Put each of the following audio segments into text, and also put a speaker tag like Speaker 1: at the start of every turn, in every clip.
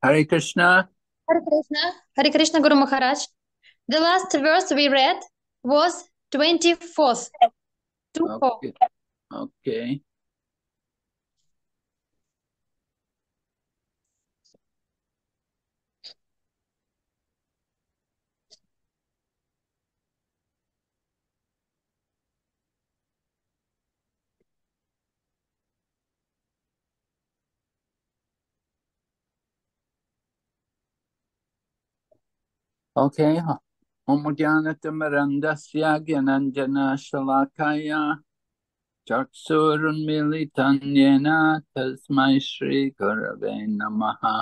Speaker 1: Hare Krishna.
Speaker 2: Hare Krishna. Hare Krishna, Guru Maharaj. The last verse we read was 24th. 24.
Speaker 1: Okay. Okay. Okay. Omogyanatamarandasya gyananjana shalakaya chaksurunmilitan yena tasmai shri gurave namaha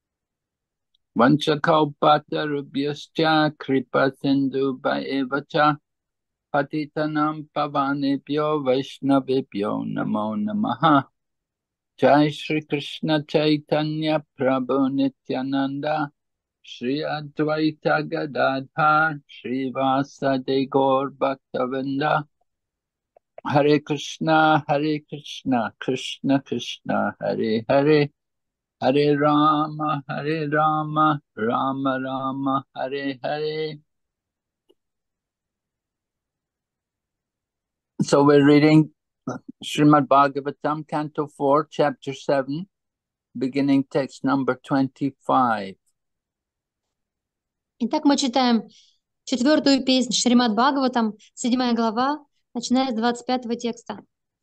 Speaker 1: vanchakalpatarubhyascha kripa sindhu bhaevacha patitanam pavanebhyo vaishnavebhyo namo namaha. Jai Shri Krishna Chaitanya Prabhu Nityananda Shri Advaita Gadadhar Shri Vasadi Gaur Bhaktavinda Hare Krishna Krishna Krishna Hare Hare Hare Rama Rama Rama Hare Hare. So we're reading Srimad Bhagavatam, Canto 4, Chapter 7, beginning text number 25.
Speaker 2: Итак, мы читаем 4-ю песнь Шримад Бхагаватам, 7 глава, начиная с 25 текста.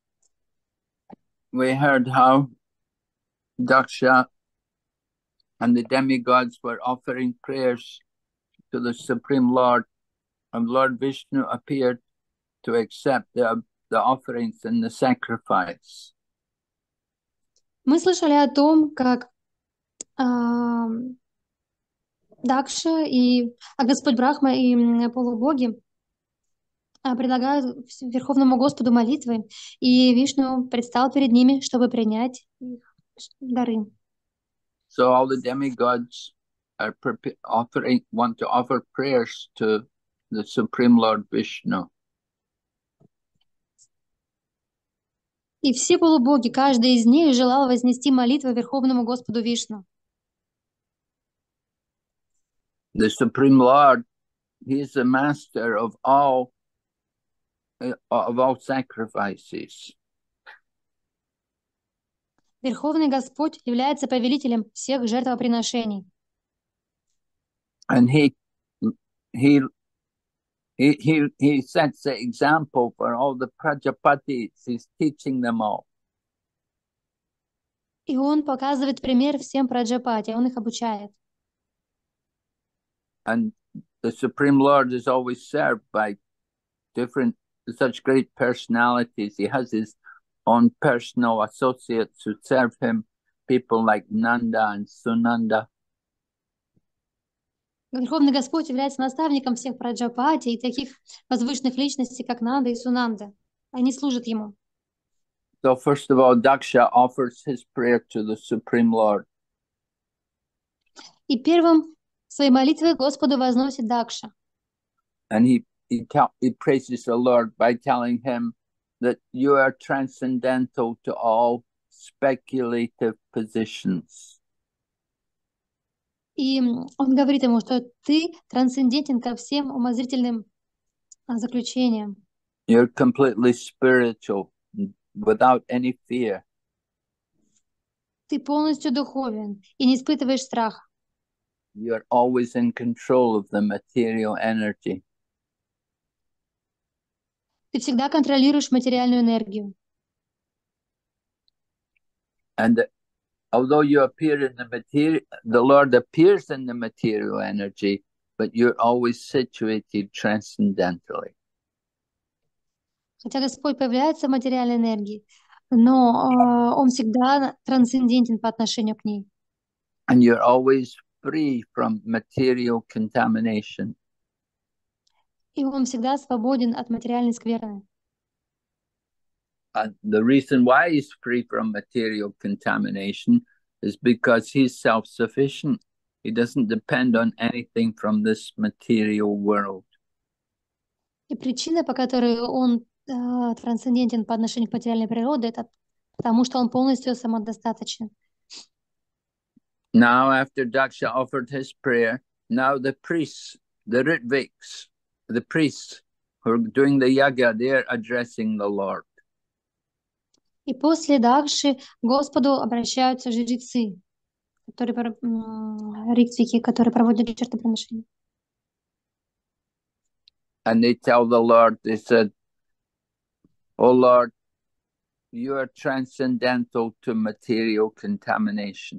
Speaker 1: We heard how Daksha and the demigods were offering prayers to the Supreme Lord, and Lord Vishnu appeared to accept the offerings and the sacrifice.
Speaker 2: Мы слышали о том, как Дакша и Господь Брахма и полубоги предлагают Верховному Господу молитвы, и Вишну предстал перед ними, чтобы принять их дары.
Speaker 1: So all the demigods are want to offer prayers to the Supreme Lord Vishnu.
Speaker 2: И все полубоги, каждый из них желал вознести молитву Верховному Господу Вишну.
Speaker 1: The Supreme Lord, he is the master of all sacrifices.
Speaker 2: Верховный Господь является повелителем всех жертвоприношений.
Speaker 1: And he sets the example for all the Prajapatis. He's teaching them all.
Speaker 2: И он показывает пример всем праджапати, он их обучает.
Speaker 1: And the Supreme Lord is always served by such great personalities. He has his own personal associates who serve him, people like Nanda and Sunanda.
Speaker 2: Верховный Господь является наставником всех праджапати и таких возвышенных личностей, как Нанда и Сунанда. Они служат ему.
Speaker 1: So first of all, Daksha offers his prayer to the Supreme Lord.
Speaker 2: И первым своей молитвой Господу возносит Дакша.
Speaker 1: And he praises the Lord by telling him that you are transcendental to all speculative positions.
Speaker 2: И он говорит ему, что ты трансцендентен ко всем умозрительным заключениям.
Speaker 1: You're completely spiritual, without any fear.
Speaker 2: Ты полностью духовен и не испытываешь страха.
Speaker 1: You're always in control of the material energy.
Speaker 2: Ты всегда контролируешь материальную энергию.
Speaker 1: And although you appear in the material, the Lord appears in the material energy, but you're always situated transcendentally.
Speaker 2: Хотя Господь появляется в материальной энергии, но Он всегда трансцендентен по отношению к ней.
Speaker 1: And you're always free from material contamination.
Speaker 2: И Он всегда свободен от материальной скверны.
Speaker 1: And the reason why he's free from material contamination is because he's self-sufficient. He doesn't depend on anything from this material world.
Speaker 2: И причина, по которой Он трансцендентен по отношению к материальной природе, это потому что Он полностью самодостаточен.
Speaker 1: Now, after Daksha offered his prayer, now the priests, the Ritviks, the priests who are doing the yagya, they're addressing the Lord.
Speaker 2: И после Дакши к Господу обращаются жрецы, ритвики, которые проводят жертвоприношение.
Speaker 1: And they tell the Lord, they said, "Oh Lord, you are transcendental to material contamination."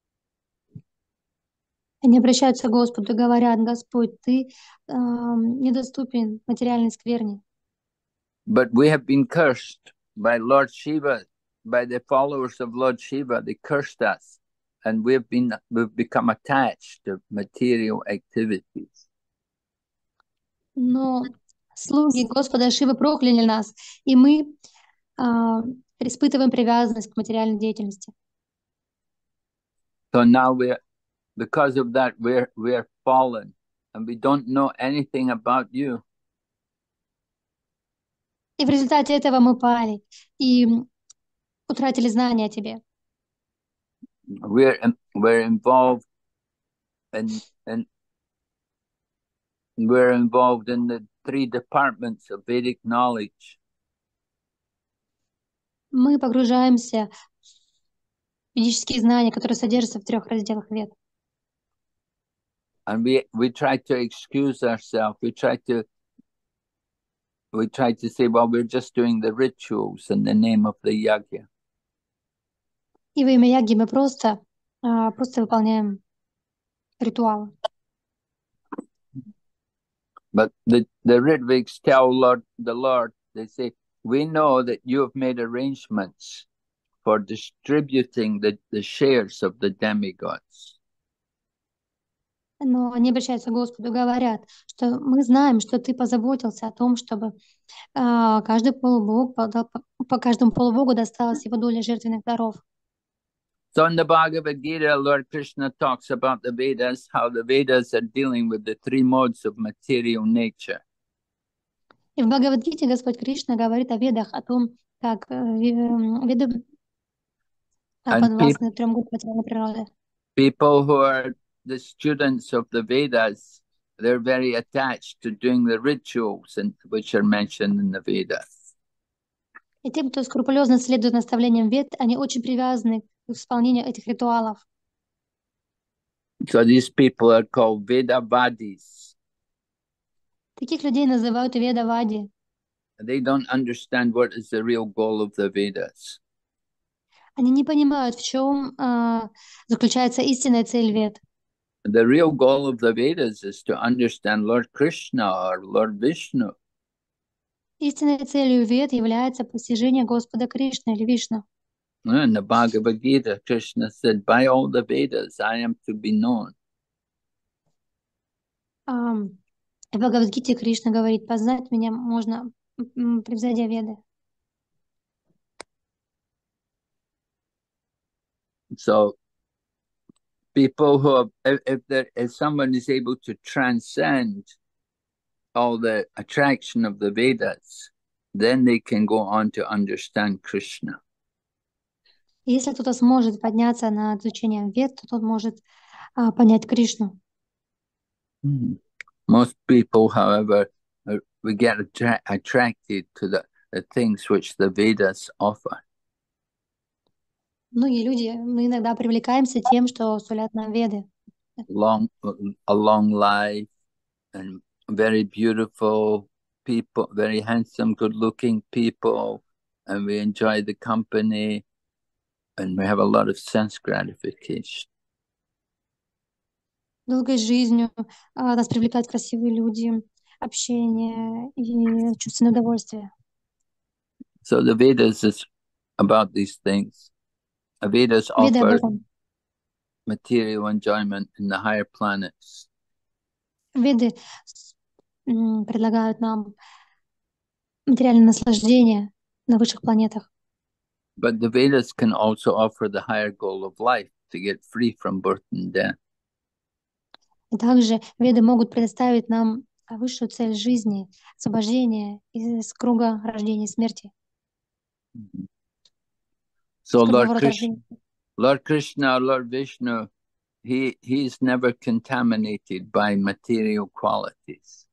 Speaker 2: Они обращаются к Господу и говорят: Господь, Ты недоступен материальной скверне.
Speaker 1: But we have been cursed by Lord Shiva, by the followers of Lord Shiva. They cursed us, and we've become attached to material activities.
Speaker 2: Но слуги Господа Шивы прокляли нас, и мы испытываем привязанность к материальной деятельности.
Speaker 1: So now because of that, we're fallen, and we don't know anything about you.
Speaker 2: И в результате этого мы пали и утратили знания о Тебе.
Speaker 1: We're involved we're involved in the 3 departments of Vedic knowledge.
Speaker 2: Мы погружаемся в ведические знания, которые содержатся в 3 разделах Вед.
Speaker 1: And we try to excuse ourselves. We try to say, well, we're just doing the rituals in the name of the yagya.
Speaker 2: И во имя яги мы просто выполняем ритуалы.
Speaker 1: But the Ritviks tell the Lord, they say, we know that you have made arrangements for distributing the shares of the demigods.
Speaker 2: Но они обращаются к Господу, говорят, что мы знаем, что Ты позаботился о том, чтобы каждый полубог, по каждому полубогу досталась его доля жертвенных даров.
Speaker 1: So in the Bhagavad Gita, Lord Krishna talks about the Vedas, how the Vedas are dealing with the 3 modes of material nature.
Speaker 2: И в Бхагавад-гите Господь Кришна говорит о Ведах, о том, как Веды подвластны 3 группам материальной природы.
Speaker 1: People who are the students of the Vedas, they're very attached to doing the rituals which are mentioned in the Vedas.
Speaker 2: И тем, кто скрупулезно следует наставлениям Вед, они очень привязаны к исполнению этих ритуалов.
Speaker 1: So these people are called Vedavadis.
Speaker 2: Таких людей называют Ведавади.
Speaker 1: They don't understand what is the real goal of the Vedas.
Speaker 2: Они не понимают, в чем заключается истинная цель Вед.
Speaker 1: The real goal of the Vedas is to understand Lord Krishna or Lord Vishnu.
Speaker 2: Истинной целью Вед является постижение Господа Кришны или Вишну.
Speaker 1: In the Bhagavad Gita, Krishna said, by all the Vedas, I am to be known.
Speaker 2: В Бхагавад-гите Кришна говорит: познать меня можно, превзойдя Веды.
Speaker 1: So people who have, if someone is able to transcend all the attraction of the Vedas, then they can go on to understand Krishna.
Speaker 2: Если кто-то сможет подняться над изучением Вед, то тот может понять Кришну.
Speaker 1: Most people, however, we get attracted to the things which the Vedas offer.
Speaker 2: Многие люди, мы иногда привлекаемся тем, что сулят нам Веды.
Speaker 1: A long life and very beautiful people, very handsome, good-looking people, and we enjoy the company, and we have a lot of sense gratification.
Speaker 2: Долгой жизнью нас привлекают красивые люди, общение и чувственное удовольствие.
Speaker 1: So the Vedas is about these things. The Vedas
Speaker 2: Веды об
Speaker 1: offer
Speaker 2: этом.
Speaker 1: material enjoyment in the higher planets.
Speaker 2: Веды предлагают нам материальное наслаждение на высших планетах.
Speaker 1: But the Vedas can also offer the higher goal of life, to get free from birth and death.
Speaker 2: И также Веды могут предоставить нам высшую цель жизни, освобождение из круга рождения и смерти.
Speaker 1: So
Speaker 2: Из круговорота рождения.
Speaker 1: Lord Krishna, Lord Vishnu, he's never contaminated by material qualities.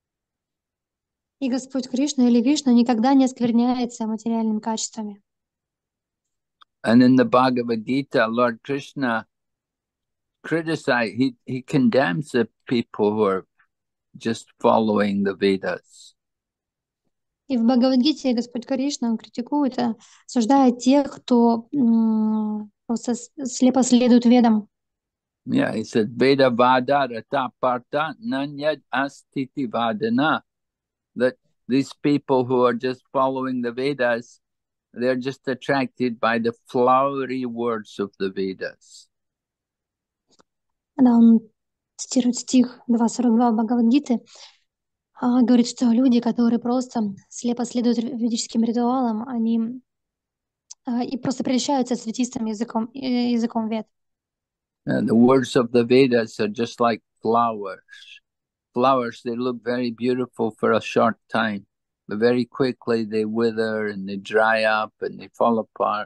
Speaker 2: И Господь Кришна или Вишну никогда не оскверняется материальными качествами.
Speaker 1: And in the Bhagavad Gita, Lord Krishna criticized, he condemns the people who are just following the Vedas.
Speaker 2: И в Бхагавад-гите Господь Кришна, он критикует, осуждает тех, кто просто слепо следует ведам.
Speaker 1: Yeah, he said, Veda Vada Rata Parta Nanyad Astiti Vadana. That these people who are just following the Vedas, they're just attracted by the flowery words of the Vedas.
Speaker 2: Когда он цитирует стих 2.42 Бхагавад-гиты, говорит, что люди, которые просто слепо следуют ведическим ритуалам, они и просто прельщаются цветистым языком вед.
Speaker 1: And the words of the Vedas are just like flowers. Flowers, they look very beautiful for a short time, but very quickly they wither and they dry up and they fall apart.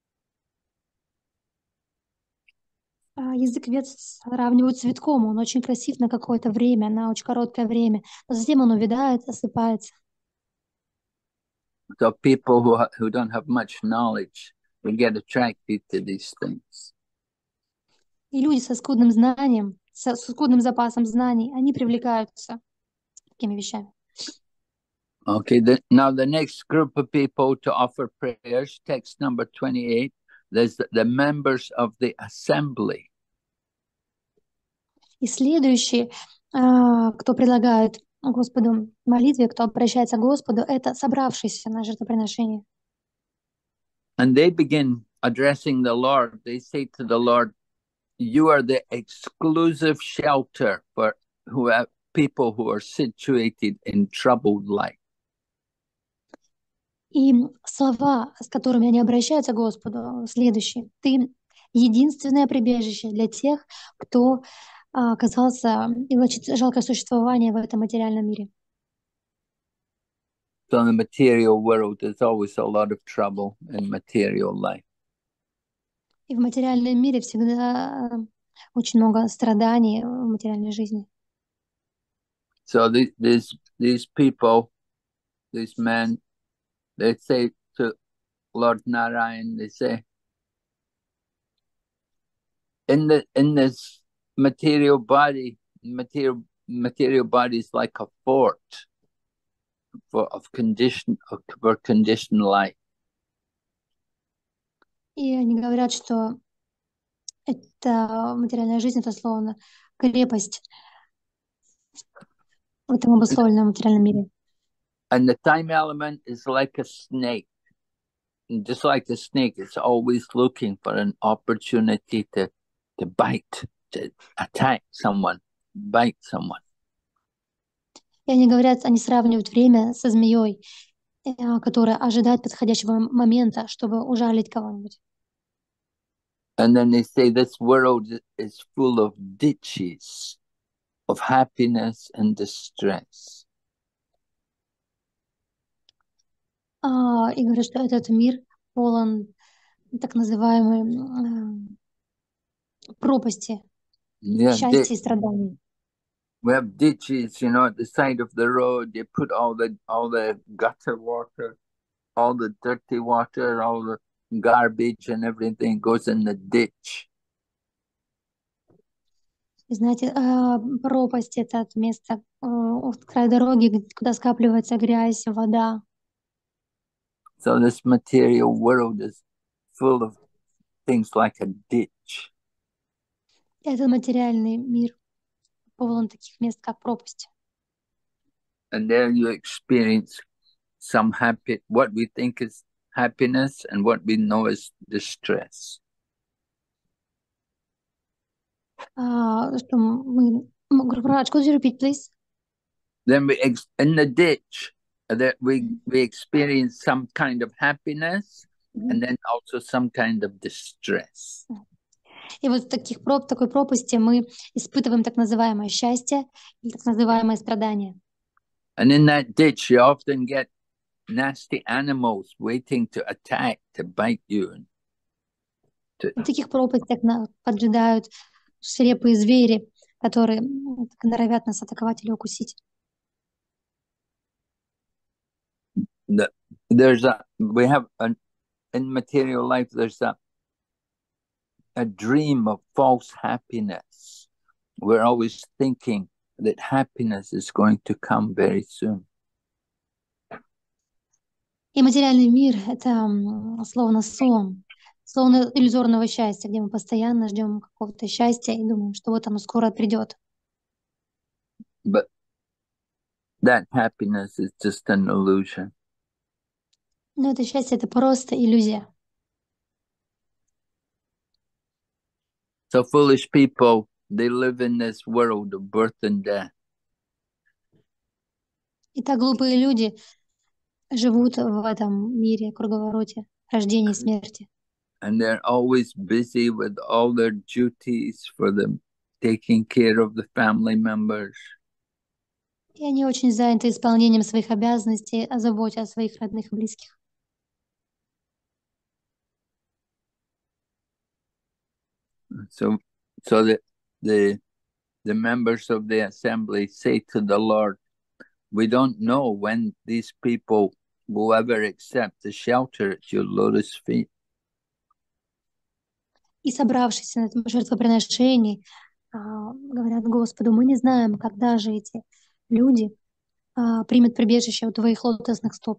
Speaker 2: Язык вед сравнивают с цветком, он очень красив на какое-то время, на очень короткое время, но затем он увядает, осыпается.
Speaker 1: So people who don't have much knowledge, they get attracted to these things.
Speaker 2: И люди со скудным знанием, со скудным запасом знаний, они привлекаются такими вещами.
Speaker 1: Okay, now the next group of people to offer prayers, text number 28, there's the members of the assembly.
Speaker 2: И следующий, кто предлагает Господу молитве, кто обращается к Господу, это собравшиеся на жертвоприношение.
Speaker 1: And they begin addressing the Lord. They say to the Lord, you are the exclusive shelter for people who are situated in troubled life.
Speaker 2: И слова, с которыми они обращаются к Господу, следующие. Ты единственное прибежище для тех, кто оказался и влачит жалкое существование в этом материальном мире.
Speaker 1: So in the material world, there's always a lot of trouble in material life.
Speaker 2: И в материальном мире всегда очень много страданий в материальной жизни.
Speaker 1: So these people, these men, they say to Lord Narayan, they say, in this material body, material body is like a fort for conditioned life.
Speaker 2: И они говорят, что это материальная жизнь, это словно крепость в этом обусловленном материальном мире.
Speaker 1: And the time element is like a snake. And just like the snake, it's always looking for an opportunity to bite, to attack someone, bite someone.
Speaker 2: И они говорят, они сравнивают время со змеей, которая ожидает подходящего момента, чтобы ужалить кого-нибудь.
Speaker 1: And then they say this world is full of ditches of happiness and distress.
Speaker 2: И говорят, что этот мир полон так называемой пропасти счастья и страданий.
Speaker 1: We have ditches, at the side of the road. They put all the gutter water, all the dirty water, all the garbage and everything goes in the ditch.
Speaker 2: И знаете, пропасть — это место от края дороги, куда скапливается грязь, вода.
Speaker 1: So this material world is full of things like a ditch.
Speaker 2: Этот материальный мир полон таких мест, как пропасть.
Speaker 1: And there you experience what we think is happiness and what we know is distress.
Speaker 2: Could you repeat, please?
Speaker 1: Then in the ditch, we experience some kind of happiness and then also some kind of distress.
Speaker 2: И вот в такой пропасти мы испытываем так называемое счастье и так называемое страдание.
Speaker 1: And in that ditch, you often get nasty animals waiting to attack, to bite you.
Speaker 2: В таких пропастях поджидают свирепые звери, которые так норовят нас атаковать или укусить.
Speaker 1: We have in material life, there's a dream of false happiness. We're always thinking that happiness is going to come very soon.
Speaker 2: И материальный мир — это словно сон, словно иллюзорного счастья, где мы постоянно ждем какого-то счастья и думаем, что вот оно скоро придет.
Speaker 1: But that happiness is just an illusion.
Speaker 2: Но это счастье — это просто иллюзия.
Speaker 1: So foolish people, they live in this world of birth and death.
Speaker 2: И так глупые люди живут в этом мире, круговороте рождения и смерти.
Speaker 1: And they're always busy with all their duties for them, taking care of the family members.
Speaker 2: И они очень заняты исполнением своих обязанностей, о заботе о своих родных и близких.
Speaker 1: So the members of the assembly say to the Lord, we don't know when these people will ever accept the shelter at your lotus feet.
Speaker 2: И собравшись на этом жертвоприношении, говорят Господу: мы не знаем, когда же эти люди примут прибежище у твоих лотосных стоп.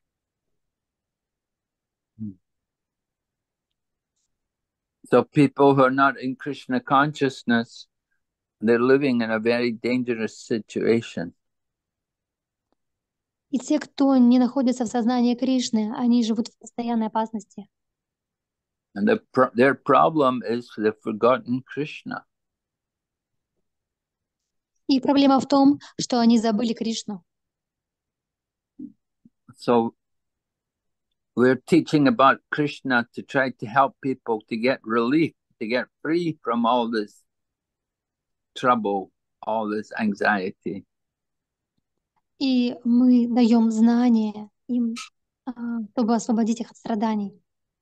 Speaker 1: So people who are not in Krishna consciousness, they're living in a very dangerous situation.
Speaker 2: И те, кто не находится в сознании Кришны, они живут в постоянной опасности.
Speaker 1: And their problem is they've forgotten Krishna.
Speaker 2: И проблема в том, что они забыли Кришну.
Speaker 1: So we're teaching about Krishna to try to help people to get relief, to get free from all this trouble, all this anxiety.
Speaker 2: И мы даем знания им, чтобы освободить их от страданий.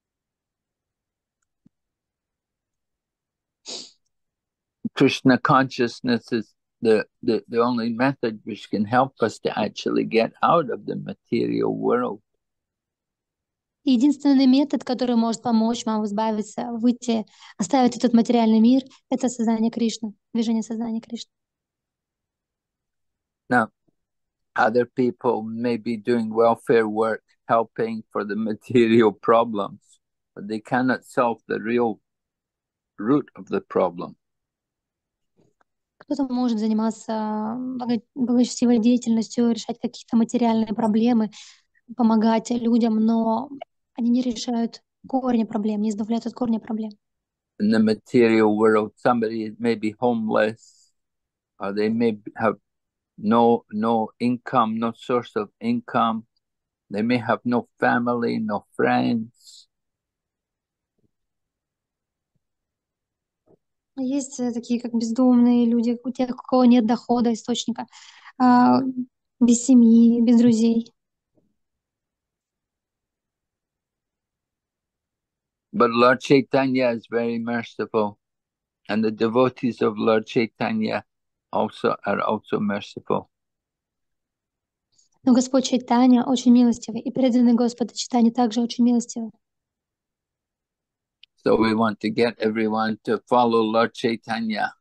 Speaker 1: Krishna consciousness is the only method which can help us to actually get out of the material world.
Speaker 2: Единственный метод, который может помочь вам избавиться, выйти, оставить этот материальный мир, это сознание Кришны, движение сознания Кришны.
Speaker 1: Now, other people may be doing welfare work, helping for the material problems, but they cannot solve the real root of the problem.
Speaker 2: Кто-то может заниматься благочестивой деятельностью, решать какие-то материальные проблемы, помогать людям, но они не решают корни проблем, не избавляют от корня проблем.
Speaker 1: In the material world, somebody may be homeless, or they may have no income, no source of income. They may have no family, no friends.
Speaker 2: Есть такие, как бездомные люди, у тех, у кого нет дохода, источника, без семьи, без друзей.
Speaker 1: But Lord Chaitanya is very merciful, and the devotees of Lord Chaitanya are also merciful.
Speaker 2: Но Господь Чайтанья очень милостивый, и преданный Господа Чайтанья также очень милостивый.
Speaker 1: So we want to get everyone to follow Lord Chaitanya.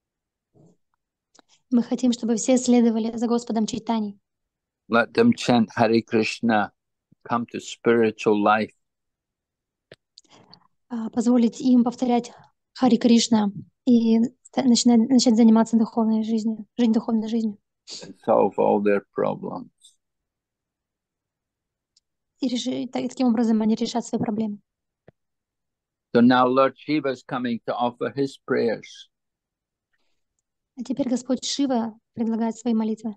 Speaker 2: Мы хотим, чтобы все следовали за Господом Чайтаньей.
Speaker 1: Let them chant Hare Krishna, come to spiritual life.
Speaker 2: Позволить им повторять Хари Кришна и начать заниматься духовной жизнью, жить духовной жизнью.
Speaker 1: And solve all their problems.
Speaker 2: И таким образом они решат свои проблемы.
Speaker 1: So now Lord Shiva is coming to offer his prayers.
Speaker 2: А теперь Господь Шива предлагает свои молитвы.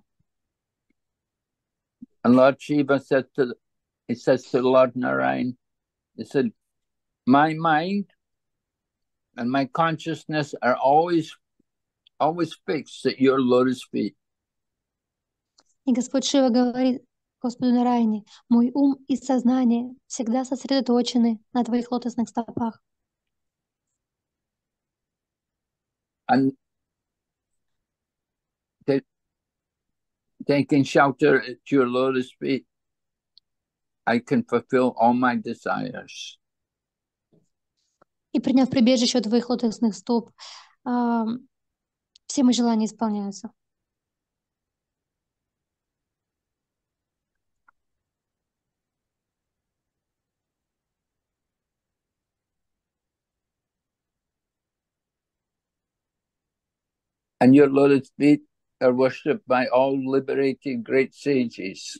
Speaker 1: And Lord Shiva says to Lord Narayan, he said, my mind and my consciousness are always fixed at your lotus feet.
Speaker 2: И Господь Шива говорит Господу Нараяне: мой ум и сознание всегда сосредоточены на твоих лотосных стопах.
Speaker 1: And taking shelter at your lotus feet, I can fulfill all my desires.
Speaker 2: И приняв прибежище у твоих лотосных стоп, все мои желания исполняются.
Speaker 1: And your lotus feet are worshipped by all liberated great sages.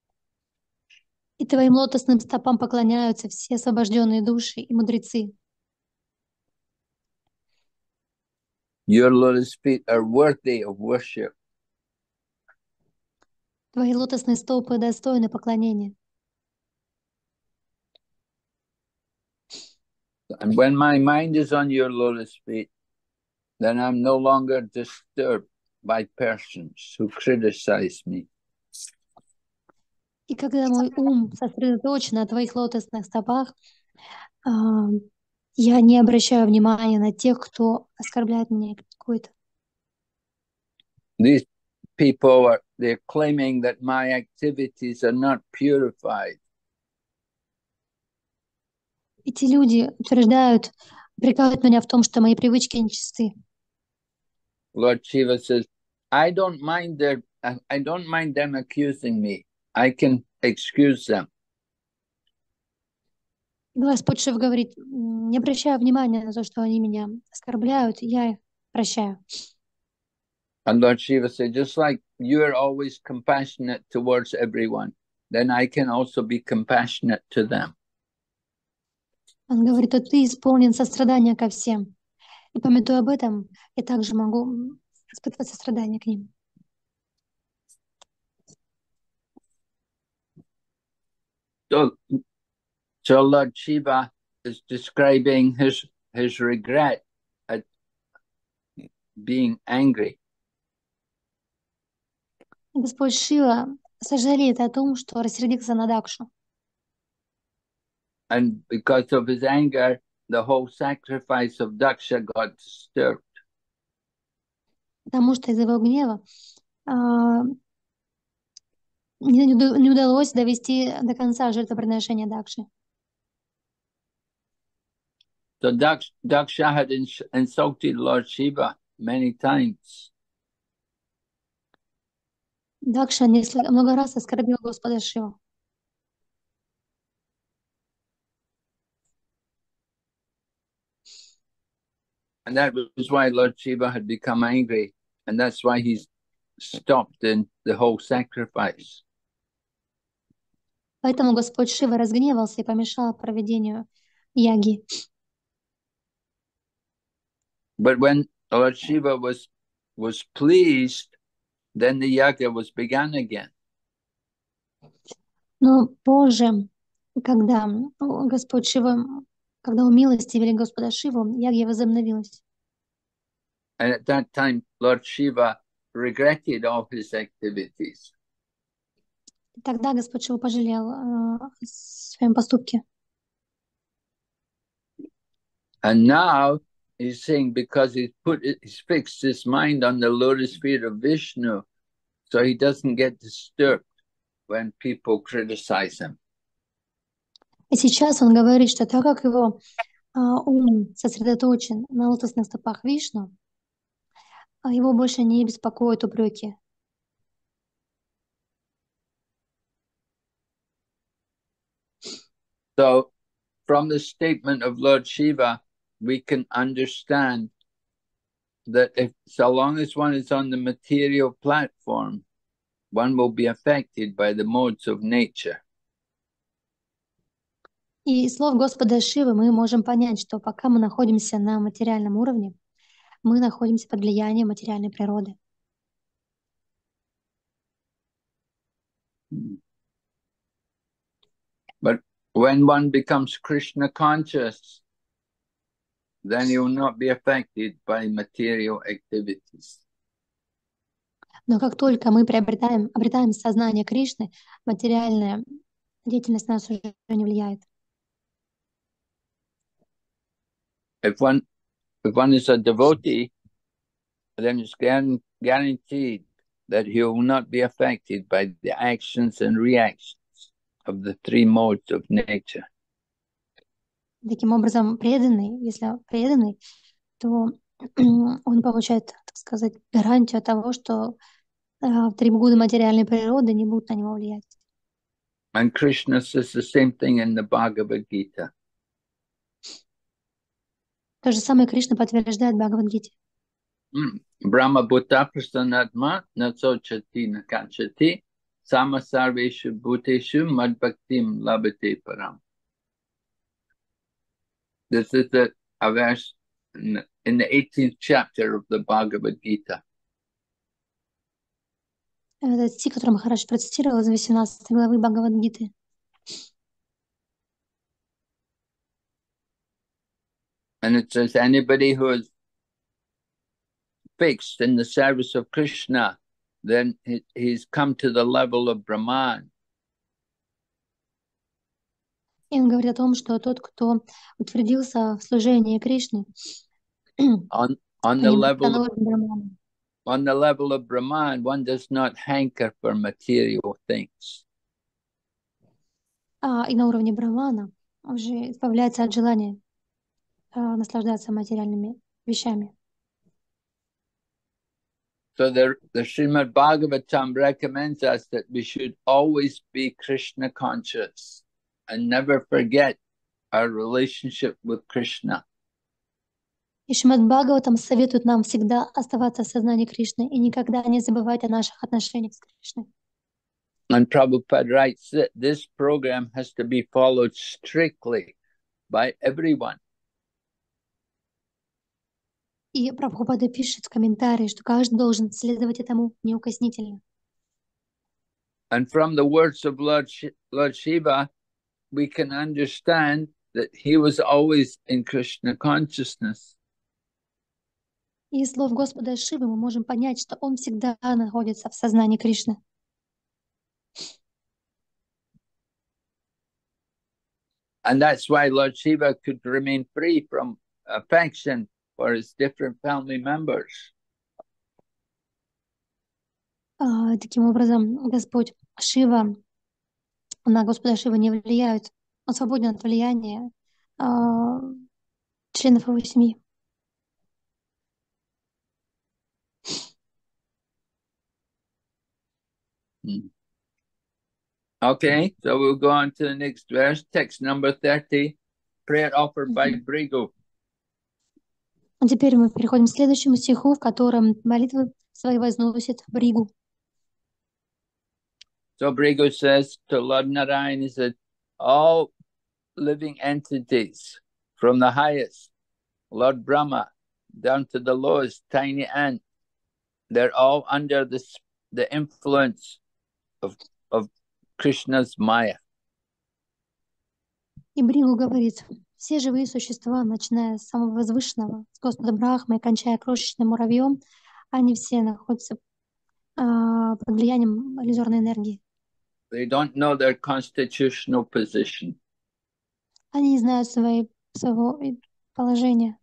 Speaker 2: И твоим лотосным стопам поклоняются все освобожденные души и мудрецы.
Speaker 1: Your lotus feet are worthy of worship.
Speaker 2: Твои лотосные стопы достойны поклонения.
Speaker 1: And when my mind is on your lotus feet, then I'm no longer disturbed by persons who criticize me.
Speaker 2: И когда мой ум сосредоточен на твоих лотосных стопах, я не обращаю внимания на тех, кто оскорбляет меня и критикует.
Speaker 1: These people they're claiming that my activities are not purified.
Speaker 2: Эти люди утверждают, упрекают меня в том, что мои привычки нечисты.
Speaker 1: Lord Shiva says, I don't mind them accusing me. I can excuse them.
Speaker 2: Господь Шив говорит, не обращаю внимания на то, что они меня оскорбляют, я их прощаю.
Speaker 1: And Lord Shiva said, just like you are always compassionate towards everyone, then I can also be compassionate to them.
Speaker 2: Он говорит, что ты исполнен сострадания ко всем. И памятуя об этом, я также могу испытывать сострадание к ним.
Speaker 1: So Lord Shiva is describing his regret at being angry.
Speaker 2: Господь Шива сожалеет о том, что рассердился на Дакшу.
Speaker 1: And because of his anger, the whole sacrifice of Daksha got disturbed.
Speaker 2: Потому что из-за его гнева не удалось довести до конца жертвоприношения Дакши.
Speaker 1: So Daksha had insulted Lord Shiva many times.
Speaker 2: Дакша много раз оскорбил Господа Шиву.
Speaker 1: And that was why Lord Shiva had become angry. And that's why he's stopped in the whole sacrifice.
Speaker 2: Поэтому Господь Шива разгневался и помешал проведению яги.
Speaker 1: But when Lord Shiva was pleased, then the yaga was begun again.
Speaker 2: Но позже, когда Господь Шива, когда умилостивили Господа Шиву, ягья возобновилась.
Speaker 1: And at that time, Lord Shiva regretted all his activities.
Speaker 2: Тогда Господь Шива пожалел о своем поступке.
Speaker 1: And now he's saying because he's fixed his mind on the lotus feet of Vishnu, so he doesn't get disturbed when people criticize him.
Speaker 2: И сейчас он говорит, что так как его ум сосредоточен на лотосных стопах Вишну, его больше не беспокоят упреки.
Speaker 1: So, from the statement of Lord Shiva, we can understand that if so long as one is on the material platform, one will be affected by the modes of nature.
Speaker 2: И из слов Господа Шивы мы можем понять, что пока мы находимся на материальном уровне, мы находимся под влиянием материальной природы.
Speaker 1: But when one becomes Krishna conscious, then he will not be affected by material activities.
Speaker 2: Но как только мы обретаем сознание Кришны, материальная деятельность на нас уже не влияет.
Speaker 1: If one is a devotee, then it's guaranteed that he will not be affected by the actions and reactions of the three modes of nature.
Speaker 2: Таким образом, преданный, если преданный, то он получает, так сказать, гарантию того, что атрибуты материальной природы не будут на него влиять.
Speaker 1: And Krishna says the same thing in the Bhagavad Gita.
Speaker 2: То же самое Кришна подтверждает в Бхагавад-гите.
Speaker 1: Brahma Bhuta Prasanatma Natsochati Nakachati Sama Sarveshu Bhuteshu Madbhaktim Labhate Param. This is a verse in the 18th chapter of the Bhagavad Gita.
Speaker 2: Это стих, который Махарадж процитировал из 18 главы Бхагавад-гиты.
Speaker 1: And it says, anybody who is fixed in the service of Krishna, then he's come to the level of Brahman.
Speaker 2: И он говорит о том, что тот, кто утвердился в служении Кришны,
Speaker 1: on the level of Brahman, one does not hanker for material things.
Speaker 2: И на уровне Брахмана уже избавляется от желания наслаждаться материальными вещами.
Speaker 1: So the Srimad Bhagavatam recommends us that we should always be Krishna conscious and never forget our relationship with Krishna.
Speaker 2: И Шримад Бхагаватам советует нам всегда оставаться в сознании Кришны и никогда не забывать о наших отношениях с Кришной.
Speaker 1: And Prabhupada writes that this program has to be followed strictly by everyone.
Speaker 2: И Прабхупада пишет в комментарии, что каждый должен следовать этому неукоснительно.
Speaker 1: And from the words of Lord Shiva, we can understand that he was always in Krishna consciousness.
Speaker 2: И из слов Господа Шивы мы можем понять, что он всегда находится в сознании Кришны.
Speaker 1: And that's why Lord Shiva could remain free from affection for his different family members.
Speaker 2: Таким образом, Господь Шива, на Господа Шива не влияют, он свободен от влияния членов его семьи.
Speaker 1: Okay, so we'll go on to the next verse, text number 30, prayer offered by Brigu.
Speaker 2: Теперь мы переходим к следующему стиху, в котором молитвы свои возносит Бригу.
Speaker 1: So Brigu says to Lord Narayan, he said, all living entities, from the highest, Lord Brahma, down to the lowest tiny ant, they're all under the influence of Krishna's Maya.
Speaker 2: И Бригу говорит, все живые существа, начиная с самого возвышенного, с Господа Брахмы, кончая крошечным муравьем, они все находятся под влиянием иллюзорной энергии.
Speaker 1: They don't know their constitutional position.
Speaker 2: Они не знают своего положения.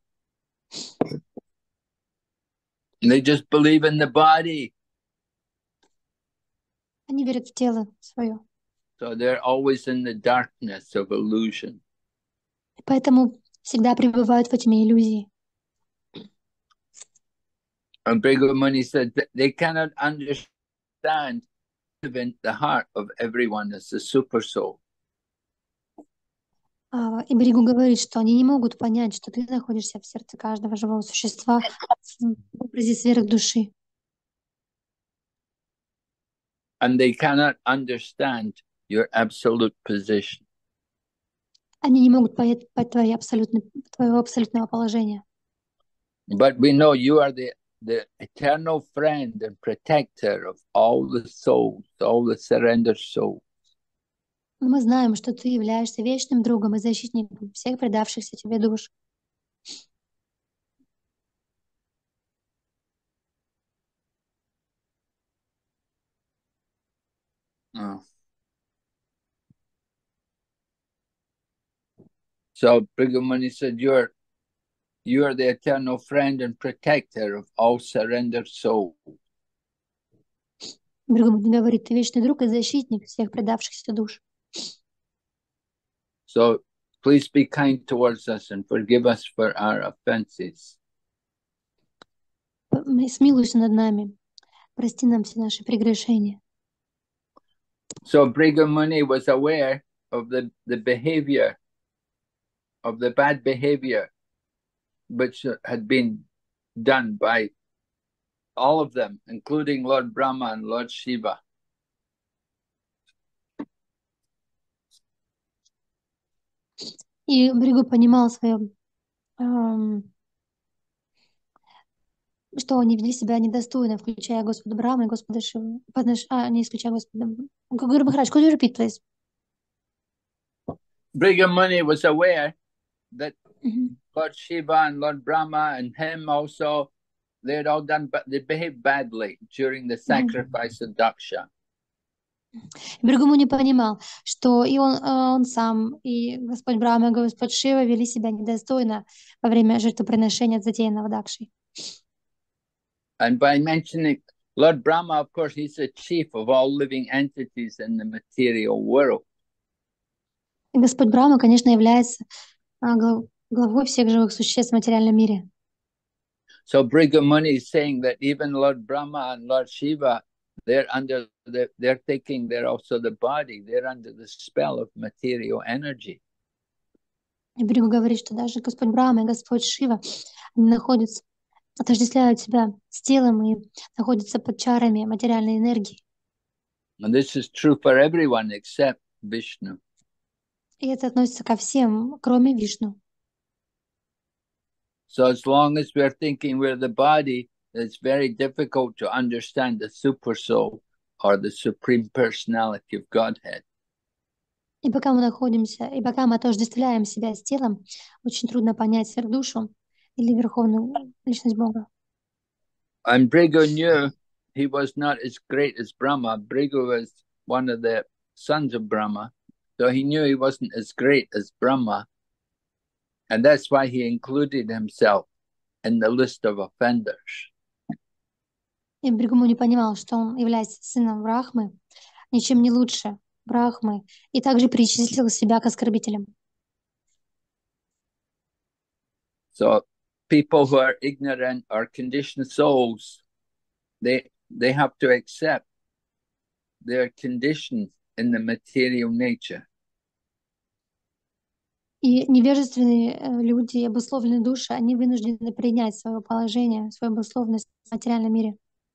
Speaker 1: They just believe in the body.
Speaker 2: Они верят в тело свое.
Speaker 1: So they're always in the darkness of illusion.
Speaker 2: И поэтому всегда пребывают во тьме иллюзии.
Speaker 1: And Bhrigu Muni said that they cannot understand even the heart of everyone as the super soul.
Speaker 2: И Бригу говорит, что они не могут понять, что ты находишься в сердце каждого живого существа в образе сверхдуши.
Speaker 1: And they cannot understand your absolute position.
Speaker 2: Они не могут понять твоего абсолютного положения.
Speaker 1: But we know you are the eternal friend and protector of all the souls, all the surrendered souls.
Speaker 2: Но мы знаем, что ты являешься вечным другом и защитником всех предавшихся тебе душ.
Speaker 1: So Bhrigu Muni said, you're You are the eternal friend and protector of all surrendered souls.
Speaker 2: Другому говорит, ты вечный друг и защитник всех предавшихся душ.
Speaker 1: So please be kind towards us and forgive us for our offenses.
Speaker 2: Смилуйся над нами, прости нам все наши прегрешения.
Speaker 1: So Brigham Muni was aware of the behavior, of the bad behavior, which had been done by all of them, including Lord Brahma and Lord Shiva.
Speaker 2: И Бригу понимал свое, что они вели себя недостойно, включая Господа Брахму и Господа Шиву. Не исключая Господа. Гуру Махарадж, could you repeat, please?
Speaker 1: Brigham Muni was aware that Lord Shiva and Lord Brahma and him also, they had all done, but they behaved badly during the sacrifice of Daksha.
Speaker 2: Бригуму не понимал, что и он сам, и Господь Брахма, и Господь Шива вели себя недостойно во время жертвоприношения затеянного Дакшей.
Speaker 1: And by mentioning Lord Brahma, of course, he's the chief of all living entities in the material world.
Speaker 2: И Господь Брахма, конечно, является главой всех живых существ в материальном мире.
Speaker 1: So Brigham Muni is saying that even Lord Brahma and Lord Shiva, they're thinking they're also the body. They're under the spell of material energy.
Speaker 2: И Бригу говорит, что даже Господь Брахма и Господь Шива находятся, отождествляют себя с телом и находятся под чарами материальной энергии.
Speaker 1: And this is true for everyone except Vishnu.
Speaker 2: И это относится ко всем, кроме Вишну.
Speaker 1: So as long as we're thinking we're the body, it's very difficult to understand the super soul or the supreme personality of Godhead.
Speaker 2: И пока мы находимся, и пока мы отождествляем себя с телом, очень трудно понять сверхдушу или верховную личность Бога.
Speaker 1: And Brigu knew he was not as great as Brahma. Brigu was one of the sons of Brahma, so he knew he wasn't as great as Brahma. And that's why he included himself in the list of offenders.
Speaker 2: И Бригуму не понимал, что он, являясь сыном Брахмы, ничем не лучше Брахмы, и также причислил себя к оскорбителям.
Speaker 1: So people who are ignorant or conditioned souls, they have to accept their condition in the material nature.
Speaker 2: И невежественные люди, обусловленные души, они вынуждены принять свое положение, свою обусловленность в материальном мире.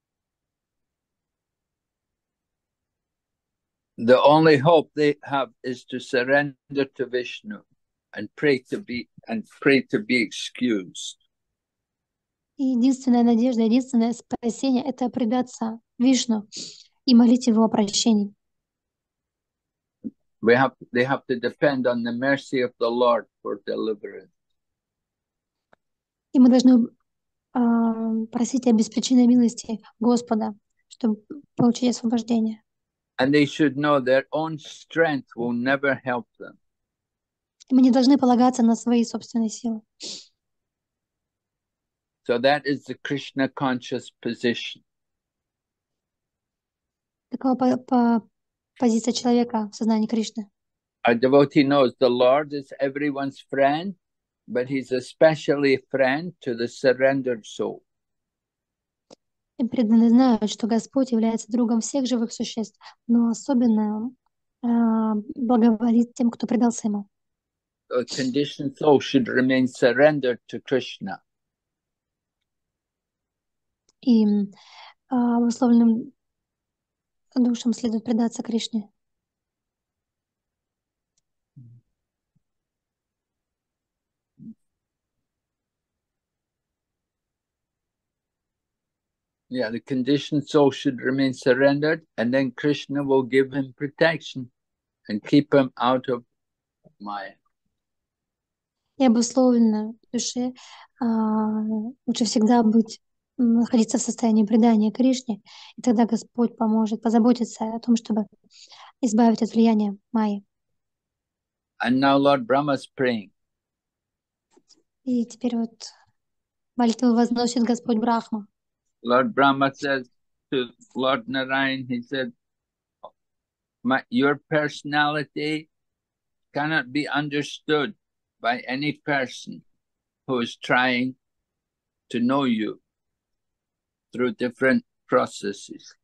Speaker 1: The only hope they have is to surrender to Vishnu and pray to be excused.
Speaker 2: И единственная надежда, единственное спасение — это предаться Вишну и молить Его о прощении.
Speaker 1: They have to depend on the mercy of the Lord for deliverance.
Speaker 2: И мы должны просить о беспричинной милости Господа, чтобы получить освобождение.
Speaker 1: And they should know their own strength will never help them.
Speaker 2: Мы не должны полагаться на свои собственные силы.
Speaker 1: So that is the Krishna conscious position.
Speaker 2: Такова позиция человека в сознании Кришны.
Speaker 1: Our devotee knows the Lord is everyone's friend, but he's especially a friend to the surrendered soul.
Speaker 2: И преданные знают, что Господь является другом всех живых существ, но особенно благоволит тем, кто предался Ему.
Speaker 1: The conditioned soul should remain surrendered to Krishna.
Speaker 2: И обусловленным душам следует предаться Кришне.
Speaker 1: Yeah, the conditioned soul should remain surrendered, and then Krishna will give him protection and keep him out of Maya.
Speaker 2: И обусловленно душе лучше всегда находиться в состоянии предания Кришне, и тогда Господь поможет позаботиться о том, чтобы избавить от влияния Майи.
Speaker 1: And now Lord Brahma is praying.
Speaker 2: И теперь вот Молитву возносит Господь Брахма.
Speaker 1: Lord Brahma says to Lord Narayan, he said, your personality cannot be understood by any person who is trying to know you through different processes.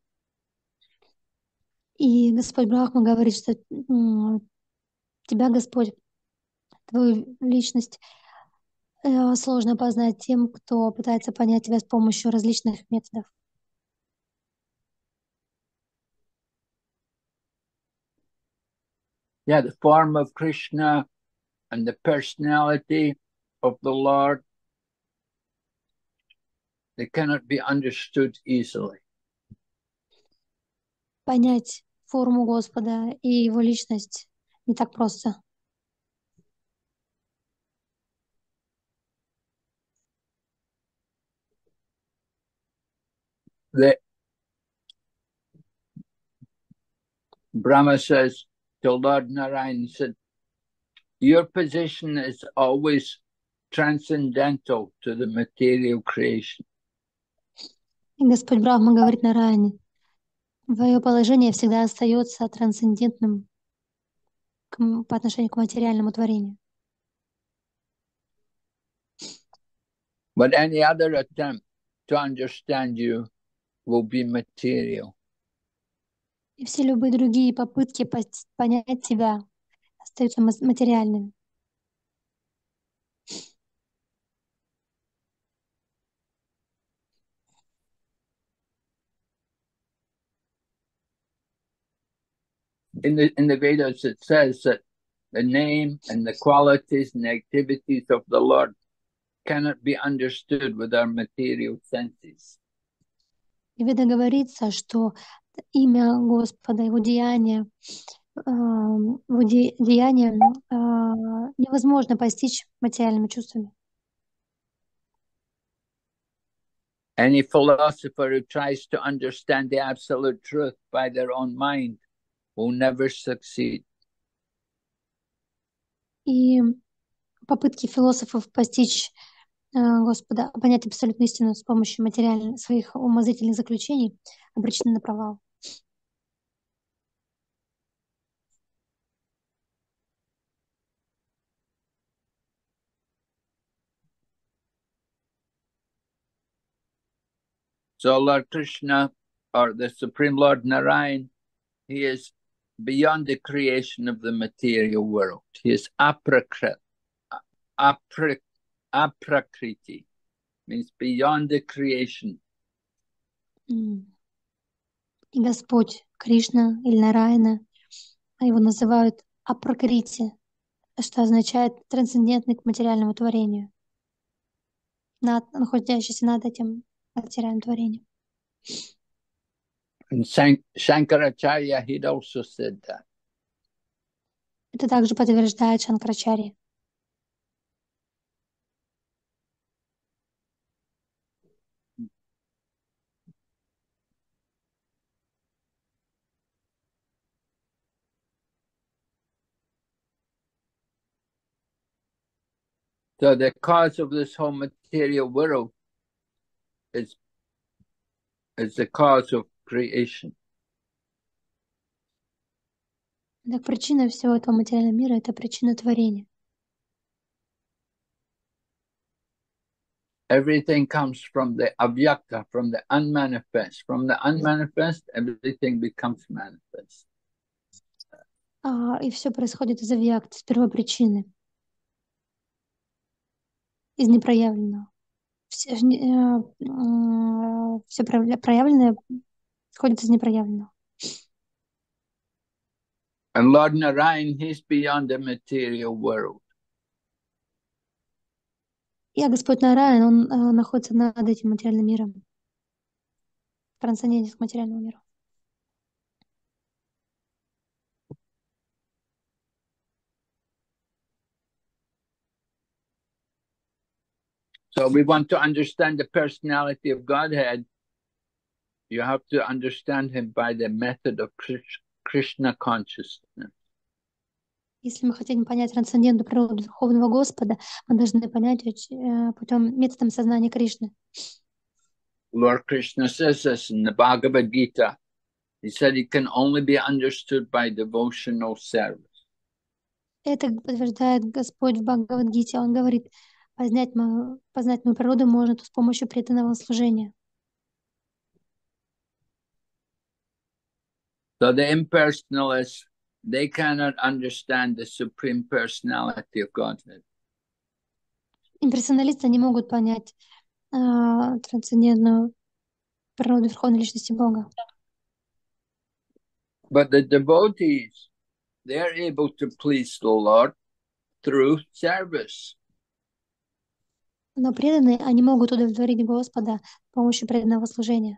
Speaker 2: И Господь Брахма говорит, что тебя, Господь, твою личность сложно познать тем, кто пытается понять тебя с помощью различных методов.
Speaker 1: Yeah, the form of Krishna and the personality of the Lord, they cannot be understood easily.
Speaker 2: Понять форму Господа и Его личность не так просто.
Speaker 1: Brahma says to Lord Narayan, he said, your position is always transcendental to the material creation.
Speaker 2: И Господь Брахма говорит Нараяне, твое положение всегда остается трансцендентным по отношению к материальному творению.
Speaker 1: But any other attempt to understand you will be material.
Speaker 2: И все любые другие попытки понять тебя остаются материальными.
Speaker 1: In the Vedas, it says that the name and the qualities and the activities of the Lord cannot be understood with our material senses.
Speaker 2: И в Ведах говорится, что имя Господа, Его деяния, невозможно постичь материальными чувствами.
Speaker 1: Any philosopher who tries to understand the absolute truth by their own mind will never succeed.
Speaker 2: И попытки философов постичь Господа, понять абсолютную истину с помощью своих умозрительных заключений обречены на провал.
Speaker 1: So Lord Krishna, or the Supreme Lord Narayan, he is beyond the creation of the material world. He is aprakriti, means beyond the creation.
Speaker 2: И Господь Кришна или Нараяна, его называют апракрити, что означает трансцендентный к материальному творению, находящийся над этим материальным творением.
Speaker 1: And Shankaracharya, he'd also said that.
Speaker 2: Это также подтверждает Шанкарачарья.
Speaker 1: So the cause of this whole material world is the cause of creation.
Speaker 2: Так причина всего этого материального мира — это причина творения.
Speaker 1: Everything comes from the avyakta, from the unmanifest. From the unmanifest, everything becomes manifest.
Speaker 2: И все происходит из авьякты, с первопричины, из непроявленного. Все проявленное исходит из непроявленного.
Speaker 1: And Lord Narayan, he's beyond the material world.
Speaker 2: И Господь Нараян, он находится над этим материальным миром, трансцендентен к материальному миру.
Speaker 1: So we want to understand the personality of Godhead. You have to understand him by the method of Krishna consciousness.
Speaker 2: Если мы хотим понять трансцендентную природу Верховного Господа, мы должны понять путем методом сознания Кришны.
Speaker 1: Lord Krishna says this in the Bhagavad Gita. He said it can only be understood by devotional service.
Speaker 2: Это подтверждает Господь в Бхагавад-гите. Он говорит, познать мою природу можно с помощью преданного служения.
Speaker 1: So the impersonalists, they cannot understand the supreme personality of Godhead.
Speaker 2: Имперсоналисты не могут понять трансцендентную природу Верховной Личности Бога.
Speaker 1: But the devotees, they are able to please the Lord through service.
Speaker 2: Но преданные, они могут удовлетворить Господа с помощью преданного служения.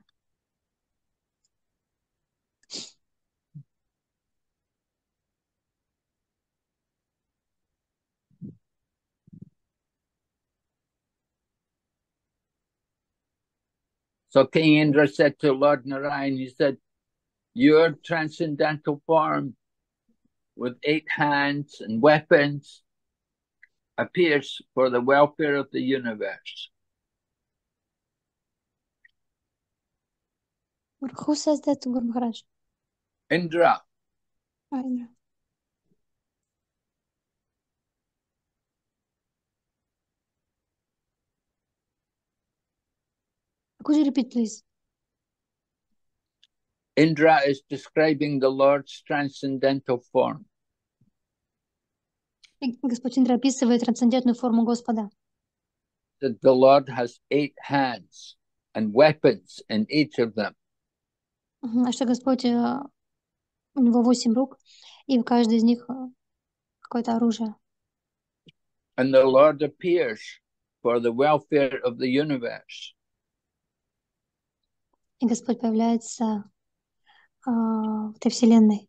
Speaker 1: So King Indra said to Lord Narayan, he said, your transcendental form with 8 hands and weapons appears for the welfare of the universe.
Speaker 2: Who says that, Guru Maharaj?
Speaker 1: Indra.
Speaker 2: Indra. Could you repeat, please?
Speaker 1: Indra is describing the Lord's transcendental form.
Speaker 2: Господь Индра описывает трансцендентную форму Господа.
Speaker 1: That the Lord has 8 hands and weapons in each of them.
Speaker 2: А что Господь, у него 8 рук, и в каждой из них какое-то оружие.
Speaker 1: And the Lord appears for the welfare of the universe.
Speaker 2: И Господь появляется в этой вселенной.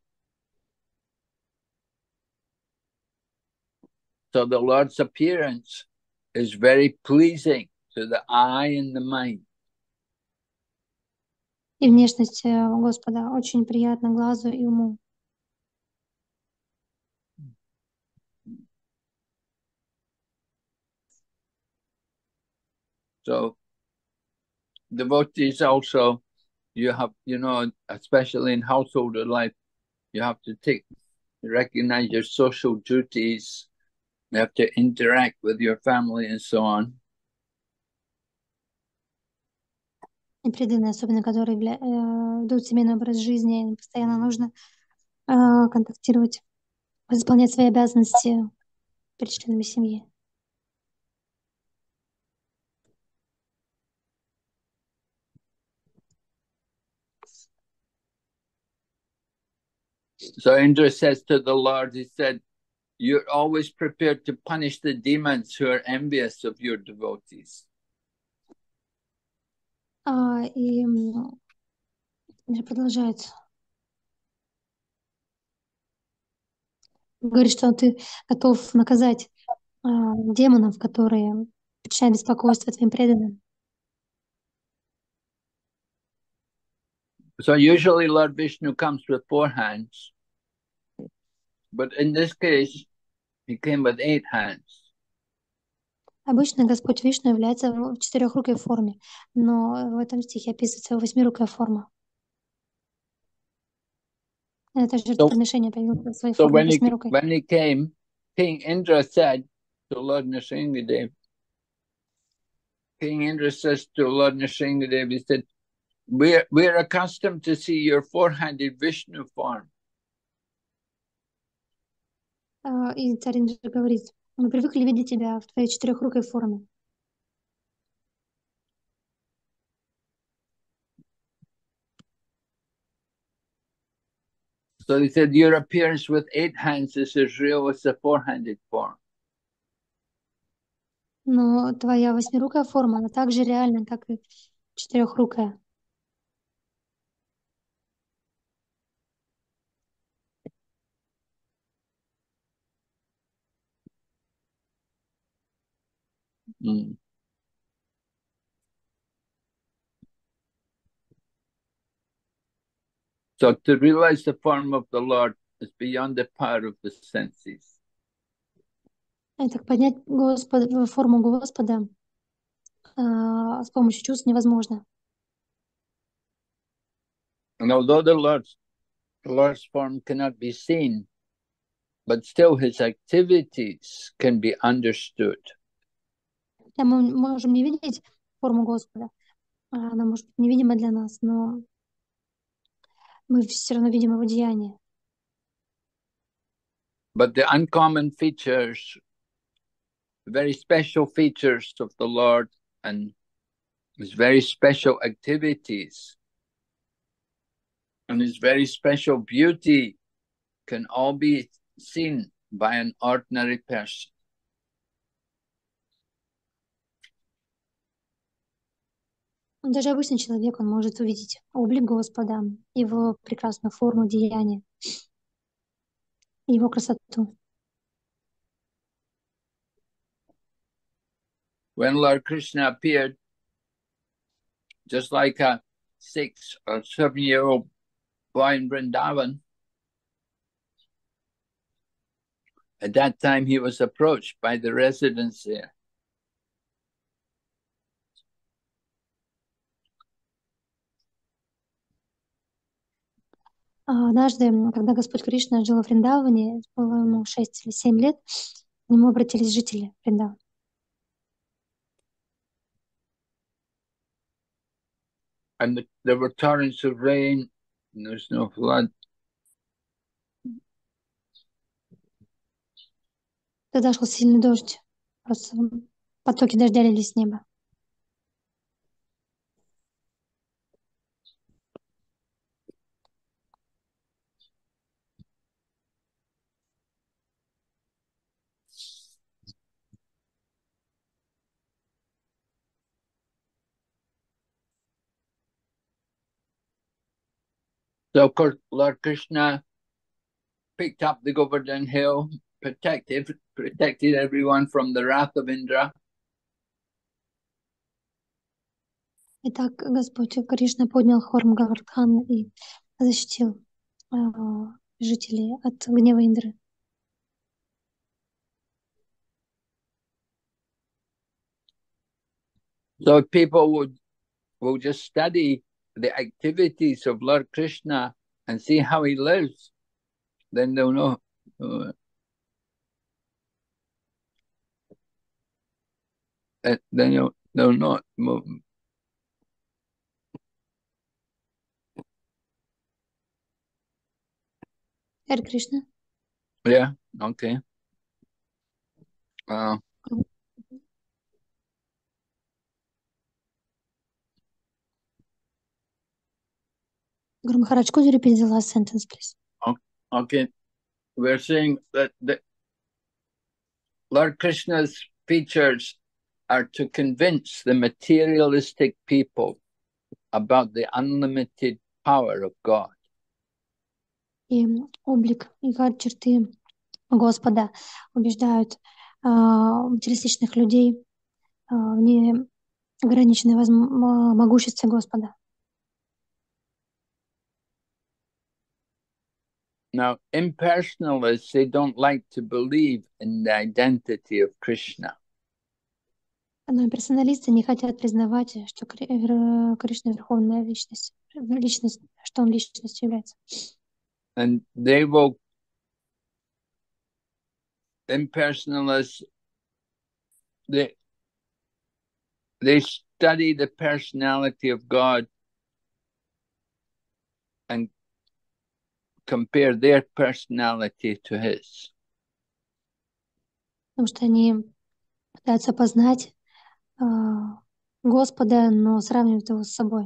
Speaker 1: So the Lord's appearance is very pleasing to the eye and the mind.
Speaker 2: И внешность Господа очень приятна глазу и уму.
Speaker 1: So devotees also, you have, especially in householder life, you have to recognize your social duties. You have to interact with your family and so on.
Speaker 2: И преданные, особенно которые ведут семейный образ жизни, им постоянно нужно контактировать, исполнять свои обязанности перед членами семьи.
Speaker 1: So Indra says to the Lord, he said, you're always prepared to punish the demons who are envious of your devotees.
Speaker 2: И Индра продолжает. Говорит, что ты готов наказать демонов, которые причиняют беспокойство твоим преданным.
Speaker 1: So usually Lord Vishnu comes with 4 hands. But in this case, he came with 8 hands.
Speaker 2: Обычно Господь Вишну является в четырехрукой форме, но в этом стихе описывается восьмирукая форма. Это жертвоприношение появилось в своей форме восьмирукой.
Speaker 1: When he came, King Indra said to Lord Nrsingadev, King Indra says to Lord Nrsingadev, he said, we're accustomed to see your 4-handed Vishnu form.
Speaker 2: И царь Индра говорит, мы привыкли видеть тебя в твоей четырехрукой форме.
Speaker 1: So he said, your appearance with 8 hands is as real as the 4-handed form.
Speaker 2: Но твоя восьмирукая форма, она так же реальна, как и четырехрукая.
Speaker 1: So to realize the form of the Lord, is beyond the power of the senses.
Speaker 2: Итак, поднять форму Господа с помощью чувств невозможно.
Speaker 1: And although the Lord's form cannot be seen, but still his activities can be understood.
Speaker 2: Хотя мы можем не видеть форму Господа, она может быть невидима для нас, но мы все равно видим его деяния.
Speaker 1: But the uncommon features, very special features of the Lord and his very special activities and his very special beauty can all be seen by an ordinary person.
Speaker 2: Даже обычный человек, он может увидеть облик Господа, его прекрасную форму деяния, его красоту.
Speaker 1: When Lord Krishna appeared, just like a 6 or 7-year-old boy in Vrindavan, at that time he was approached by the residents there.
Speaker 2: Однажды, когда Господь Кришна жил в Вриндаване, было ему 6 или 7 лет, к нему обратились жители Вриндавана.
Speaker 1: And there were torrents of rain, and there's no flood.
Speaker 2: Тогда шел сильный дождь, просто потоки дождя лились с неба.
Speaker 1: So of course Lord Krishna picked up the Govardhan hill, protected everyone from the wrath of Indra.
Speaker 2: Итак, Господь Кришна поднял форму Гавардхан и защитил жителей от гнева Индры.
Speaker 1: So if people will just study the activities of Lord Krishna and see how he lives, then they'll know. Then they'll know.
Speaker 2: Харе Кришна.
Speaker 1: Yeah. Okay.
Speaker 2: Guru Maharaj, could you repeat the last sentence, please?
Speaker 1: Okay. We're saying that the Lord Krishna's features are to convince the materialistic people about the unlimited power of God.
Speaker 2: И облик и черты Господа убеждают материалистичных людей в неограниченной могуществе Господа.
Speaker 1: Now, impersonalists, they don't like to believe in the identity of Krishna.
Speaker 2: Но персоналисты не хотят признавать, что Кришна верховная личность, что он личностью является.
Speaker 1: And impersonalists, they study the personality of God and compare their personality to his.
Speaker 2: Потому что они пытаются познать Господа, но сравнивают его с собой.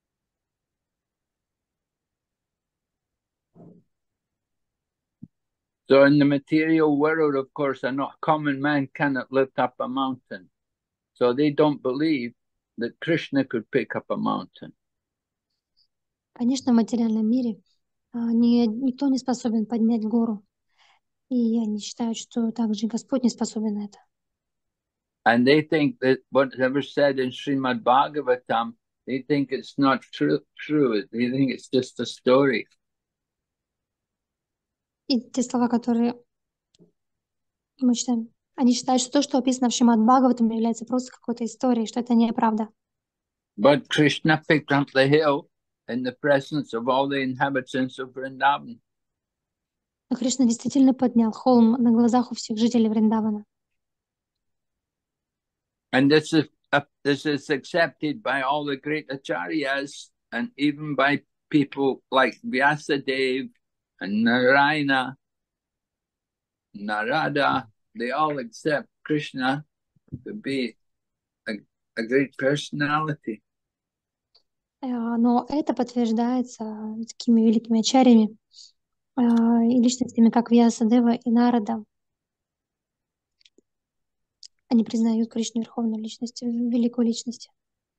Speaker 1: So in the material world, of course, a common man cannot lift up a mountain. So they don't believe that Krishna could pick up a mountain.
Speaker 2: Конечно, в материальном мире никто не способен поднять гору. И они считают, что также Господь не способен на это.
Speaker 1: And they think that whatever said in Srimad Bhagavatam, they think it's not true. They think it's just a story.
Speaker 2: И те слова, которые мы читаем, они считают, что то, что описано в Шримад Бхагаватам, является просто какой-то историей, что это неправда.
Speaker 1: But Krishna picked up the hill in the presence of all the inhabitants of Vrindavan.
Speaker 2: Но Кришна действительно поднял холм на глазах у всех жителей Вриндавана.
Speaker 1: And this is accepted by all the great acharyas and even by people like Vyasadeva and Narayana, Narada. They all accept Krishna to be a great personality.
Speaker 2: Но это подтверждается такими великими ачарьями и личностями, как Вьясадева и Нарада. Они признают Кришну верховной личностью, великую личность.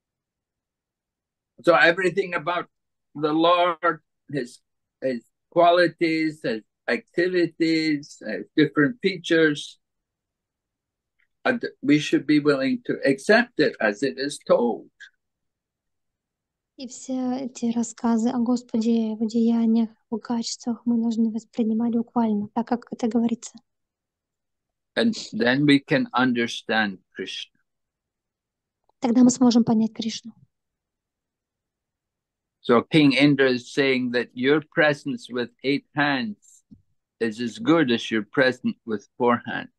Speaker 1: So everything about the Lord, his qualities, his activities, different features, we should be willing to accept it as it is told.
Speaker 2: И все эти рассказы о Господе, его деяниях, его качествах мы должны воспринимать буквально, так как это говорится.
Speaker 1: And then we can understand Krishna.
Speaker 2: Тогда мы сможем понять Кришну.
Speaker 1: So King Indra is saying that your presence with 8 hands is as good as your presence with 4 hands.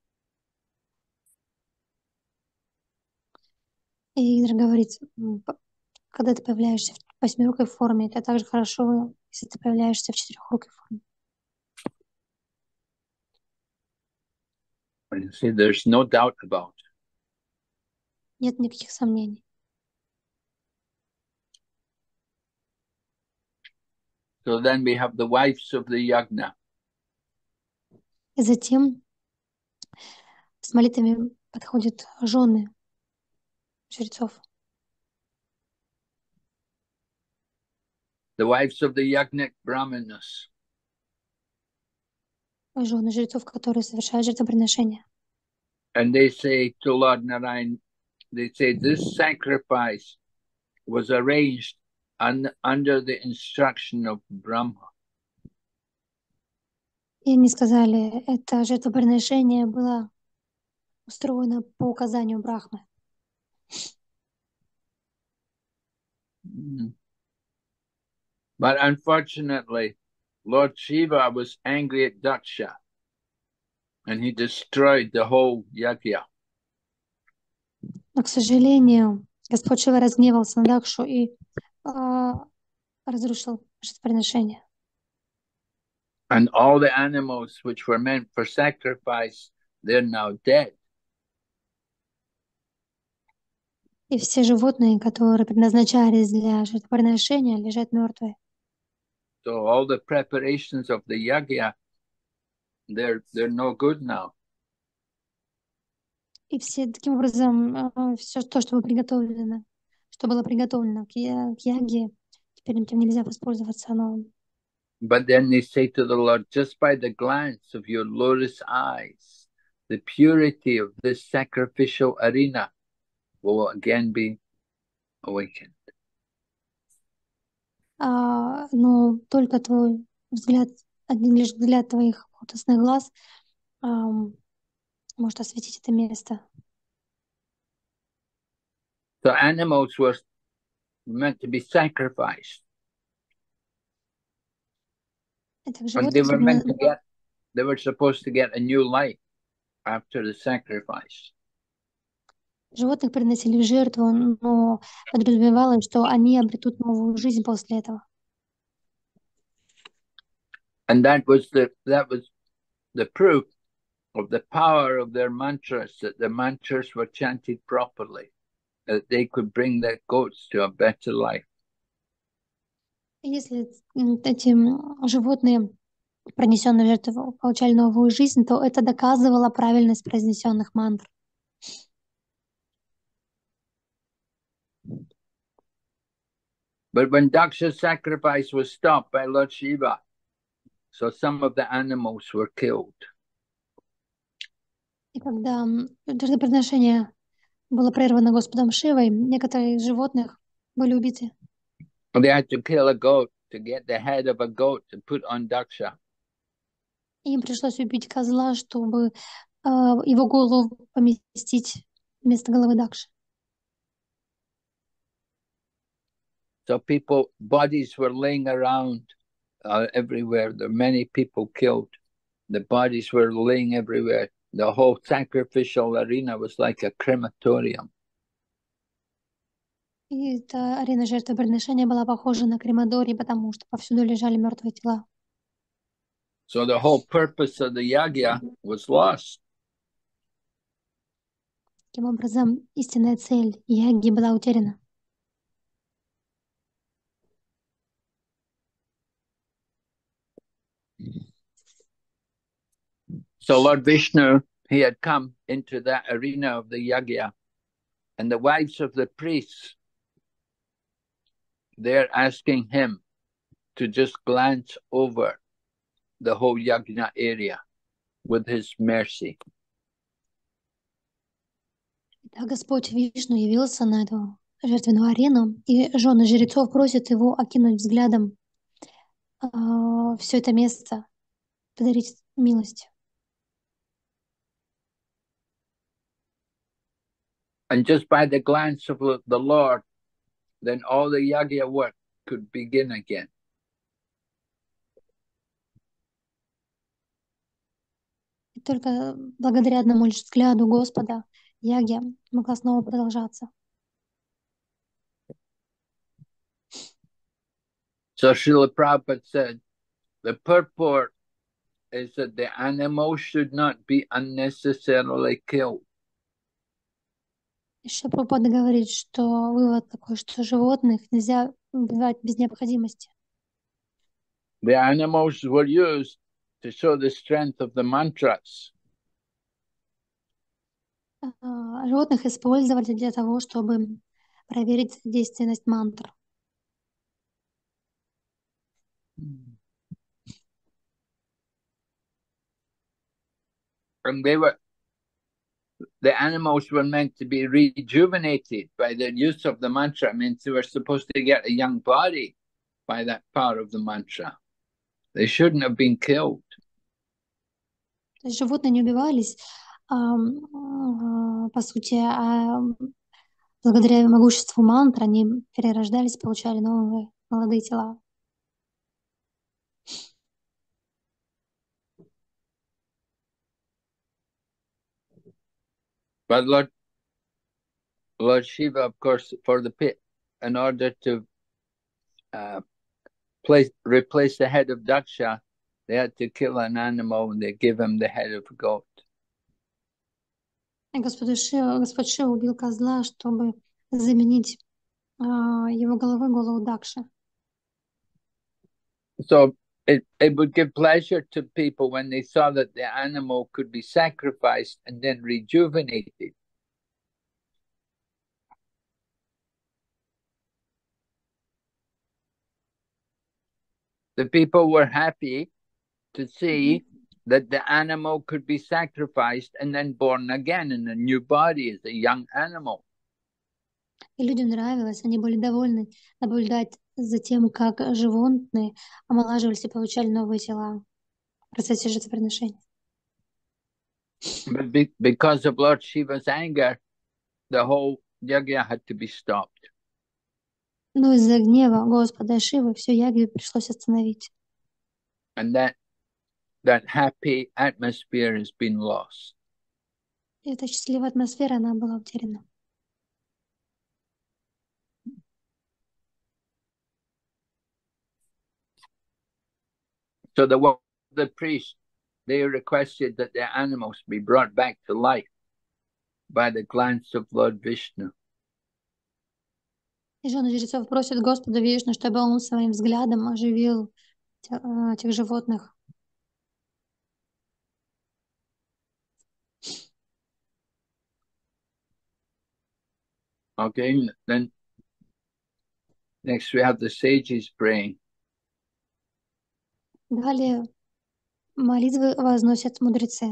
Speaker 2: И Индра говорит, когда ты появляешься в 8-рукой форме, это так же хорошо, если ты появляешься в 4-рукой форме.
Speaker 1: And see, there's no doubt about it.
Speaker 2: Нет никаких сомнений.
Speaker 1: So then we have the wives of the yagna.
Speaker 2: И затем с молитвами подходят жены жрецов.
Speaker 1: The wives of the yagnic brahmanas.
Speaker 2: Жены жрецов, которые совершают жертвоприношения.
Speaker 1: And they say to Lord Narayan, they say this sacrifice was arranged under the instruction of Brahma.
Speaker 2: И они сказали, это жертвоприношение было устроено по указанию Брахмы.
Speaker 1: But unfortunately, Lord Shiva was angry at Daksha and he destroyed the whole yajna.
Speaker 2: Но, к сожалению, Господь Шива разгневался на Дакшу и разрушил жертвоприношение.
Speaker 1: And all the animals which were meant for sacrifice, they're now dead.
Speaker 2: И все животные, которые предназначались для жертвоприношения, лежат мертвые.
Speaker 1: So all the preparations of the yajna, they're no good now.
Speaker 2: И все таким образом, все то, что было приготовлено к яге, теперь этим нельзя воспользоваться.
Speaker 1: But then they say to the Lord, just by the glance of your lotus eyes, the purity of this sacrificial arena will again be awakened.
Speaker 2: Но только твой взгляд, один лишь взгляд твоих лотосных глаз может осветить это место.
Speaker 1: So animals were meant to be sacrificed. And they were supposed to get a new life after the sacrifice.
Speaker 2: Животных приносили в жертву, но подразумевалось, что они обретут новую жизнь после этого.
Speaker 1: And that was the proof of the power of their mantras, that the mantras were chanted properly, that they could bring their goats to a better life.
Speaker 2: Если эти животные, пронесенные в жертву, получали новую жизнь, то это доказывало правильность произнесенных мантр.
Speaker 1: But when Daksha's sacrifice was stopped by Lord Shiva, so some of the animals were killed.
Speaker 2: И когда жертвоприношение было прервано Господом Шивой, некоторые из животных были убиты.
Speaker 1: They had to kill a goat to get the head of a goat to put on Daksha.
Speaker 2: Им пришлось убить козла, чтобы его голову поместить вместо головы Дакши.
Speaker 1: So bodies were laying around everywhere. There were many people killed. The bodies were laying everywhere. The whole sacrificial arena was like a crematorium.
Speaker 2: И эта арена жертвоприношения была похожа на крематорий, потому что повсюду лежали мертвые тела.
Speaker 1: So the whole purpose of the yagya was lost.
Speaker 2: Таким образом, истинная цель яги была утеряна.
Speaker 1: So Lord Vishnu, he had come into that arena of the yagya, and the wives of the priests, they're asking him to just glance over the whole yagna area with his mercy.
Speaker 2: Итак, Господь Вишну явился на эту жертвенную арену, и жены жрецов просят его окинуть взглядом все это место, подарить милость.
Speaker 1: And just by the glance of the Lord, then all the yagya work could begin again.
Speaker 2: И только благодаря одному лишь взгляду Господа яги могла снова продолжаться.
Speaker 1: So Srila Prabhupada said, the purport is that the animals should not be unnecessarily killed.
Speaker 2: Еще Прабхупада говорит, что вывод такой, что животных нельзя убивать без необходимости.
Speaker 1: The animals were used to show the strength of the mantras.
Speaker 2: Животных использовали для того, чтобы проверить действенность мантр.
Speaker 1: And the animals were meant to be rejuvenated by the use of the mantra. I mean, they were supposed to get a young body by that power of the mantra. They shouldn't have been killed.
Speaker 2: То есть животные не убивались, по сути, благодаря могуществу мантр они перерождались, получали новые молодые тела.
Speaker 1: But Lord Shiva, of course, for the pit, in order to replace the head of Daksha, they had to kill an animal and they give him the head of a goat.
Speaker 2: Господь Шива убил козла, чтобы заменить его головой голову Дакши.
Speaker 1: So it would give pleasure to people when they saw that the animal could be sacrificed and then rejuvenated. The people were happy to see that the animal could be sacrificed and then born again in a new body as a young animal.
Speaker 2: И людям нравилось, они были довольны наблюдать за тем, как животные омолаживались и получали новые тела в процессе жертвоприношения.
Speaker 1: But because of Lord Shiva's anger, the whole yagya had to be stopped.
Speaker 2: Но из-за гнева Господа Шивы все яги пришлось остановить.
Speaker 1: And that happy atmosphere has been lost.
Speaker 2: И эта счастливая атмосфера, она была утеряна.
Speaker 1: So the priest, they requested that the animals be brought back to life by the glance of Lord Vishnu.
Speaker 2: И жены жрецов просят Господа Вишну, чтобы он своим взглядом оживил этих животных.
Speaker 1: Okay, then next we have the sages praying.
Speaker 2: Далее молитвы возносят мудрецы.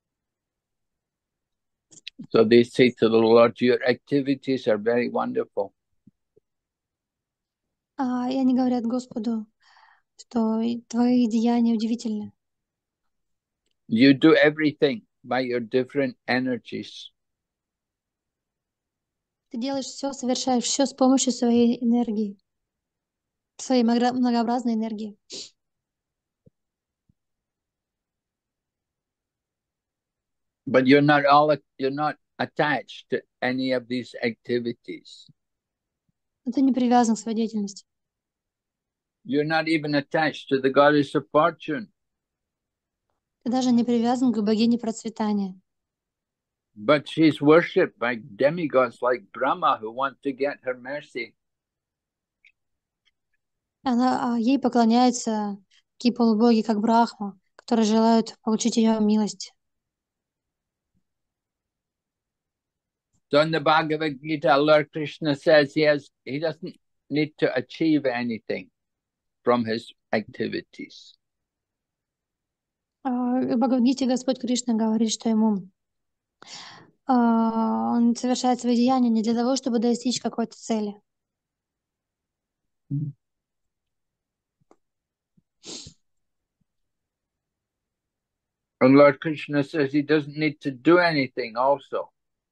Speaker 1: So they say to the Lord, your activities are very wonderful.
Speaker 2: И они говорят Господу, что твои деяния удивительны.
Speaker 1: You do everything by your different energies.
Speaker 2: Ты делаешь все, совершаешь все с помощью своей энергии, своей многообразной энергии.
Speaker 1: But you're not attached to any of these activities.
Speaker 2: Но ты не привязан к своей деятельности.
Speaker 1: You're not even attached to the goddess of fortune.
Speaker 2: Ты даже не привязан к богине процветания.
Speaker 1: But she's worshipped by demigods like Brahma who want to get her mercy.
Speaker 2: Ей поклоняются такие полубоги, как Брахма, которые желают получить ее милость.
Speaker 1: So in the Bhagavad Gita, Lord Krishna says he doesn't need to achieve anything from his activities.
Speaker 2: В Бхагавад-гите Господь Кришна говорит, что он совершает свои деяния не для того, чтобы достичь какой-то цели.
Speaker 1: And Lord Krishna says he doesn't need to do anything also.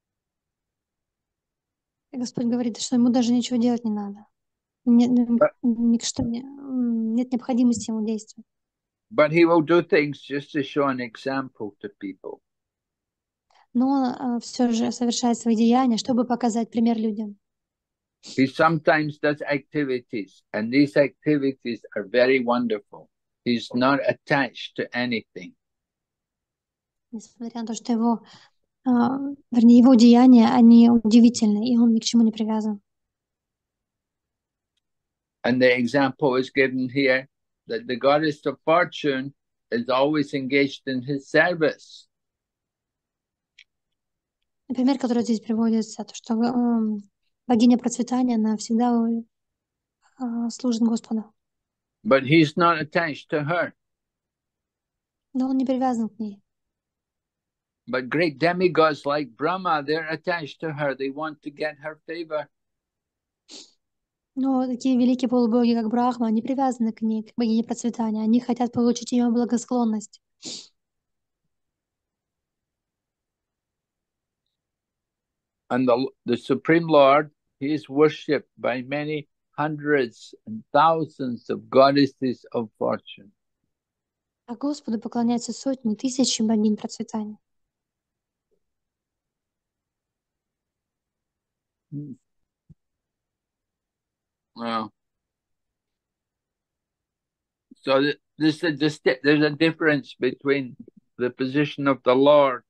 Speaker 2: И Господь говорит, что ему даже ничего делать не надо. Нет необходимости ему действовать.
Speaker 1: But he will do things just to show an example to people.
Speaker 2: Но он все же совершает свои деяния, чтобы показать пример людям.
Speaker 1: He sometimes does activities, and these activities are very wonderful. He's not attached to anything.
Speaker 2: Несмотря на то, что его деяния, они удивительны, и он ни к чему не привязан.
Speaker 1: And the example is given here that the goddess of fortune is always engaged in his service.
Speaker 2: Пример, который здесь приводится, то, что богиня процветания, она всегда служит Господу.
Speaker 1: But he's not attached to her.
Speaker 2: Но он не привязан к ней.
Speaker 1: But great demigods like Brahma, they're attached to her. They want to get her favor.
Speaker 2: Но такие великие полубоги, как Брахма, они привязаны к ней, к богине процветания. Они хотят получить ее благосклонность.
Speaker 1: And the Supreme Lord, he is worshipped by many hundreds and thousands of goddesses of fortune.
Speaker 2: А Господу поклоняются сотни, тысячи богинь процветания.
Speaker 1: Wow. So there's a difference between the position of the Lord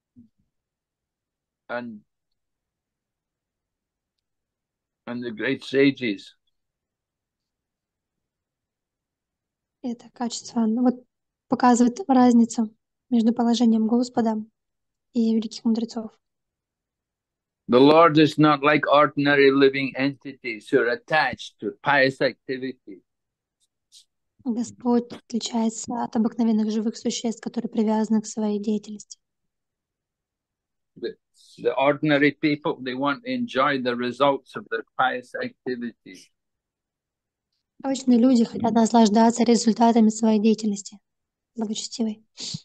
Speaker 1: and the great sages.
Speaker 2: Это качество показывает разницу между положением Господа и великих мудрецов.
Speaker 1: The Lord is not like ordinary living entities who are attached to pious activities.
Speaker 2: Господь отличается от обыкновенных живых существ, которые привязаны к своей деятельности.
Speaker 1: The ordinary people, they want to enjoy the results of their pious activities.
Speaker 2: Обычные люди хотят наслаждаться результатами своей деятельности, благочестивой.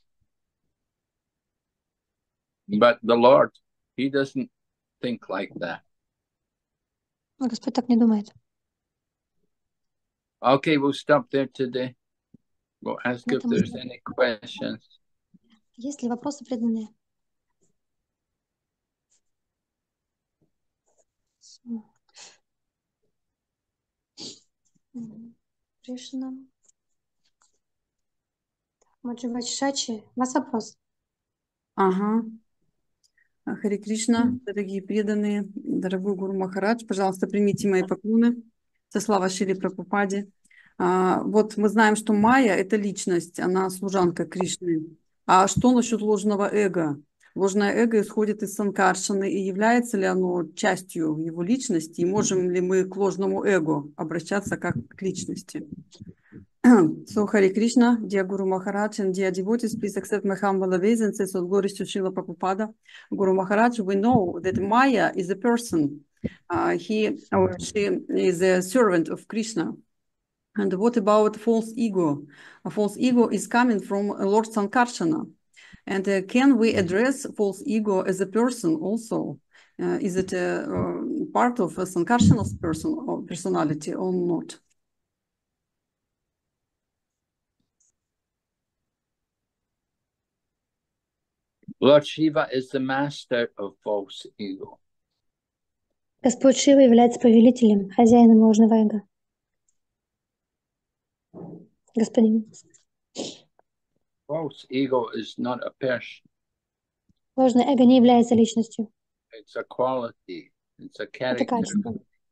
Speaker 1: But the Lord, he doesn't think like that.
Speaker 2: Но Господь так не думает.
Speaker 1: Okay, we'll stop there today. We'll ask if there's any questions.
Speaker 2: Есть ли вопросы преданные? Кришна. Маджива Шачи, у вас вопрос?
Speaker 3: Ага. Харе Кришна, дорогие преданные, дорогой Гуру Махарадж, пожалуйста, примите мои поклоны. Со слава Шри Прабхупаде. Вот мы знаем, что Майя – это личность, она служанка Кришны. А что насчет ложного эго? Ложное эго исходит из Санкаршаны, и является ли оно частью его личности? И можем ли мы к ложному эго обращаться как к личности? So, Hare Krishna, dear Guru Maharaj and dear devotees, please accept my humble obeisances of glories to Srila Prabhupada. Guru Maharaj, we know that Maya is a person. He or she is a servant of Krishna. And what about false ego? A false ego is coming from Lord Sankarsana. And can we address false ego as a person also? Is it a part of a Sankarsana's person or personality or not?
Speaker 1: Lord Shiva is the master of false ego.
Speaker 2: Господь Шива является повелителем, хозяином ложного эго. Господин.
Speaker 1: False ego is not a person.
Speaker 2: Ложное эго не является личностью.
Speaker 1: It's a quality. It's a
Speaker 2: Это
Speaker 1: character.
Speaker 2: качество.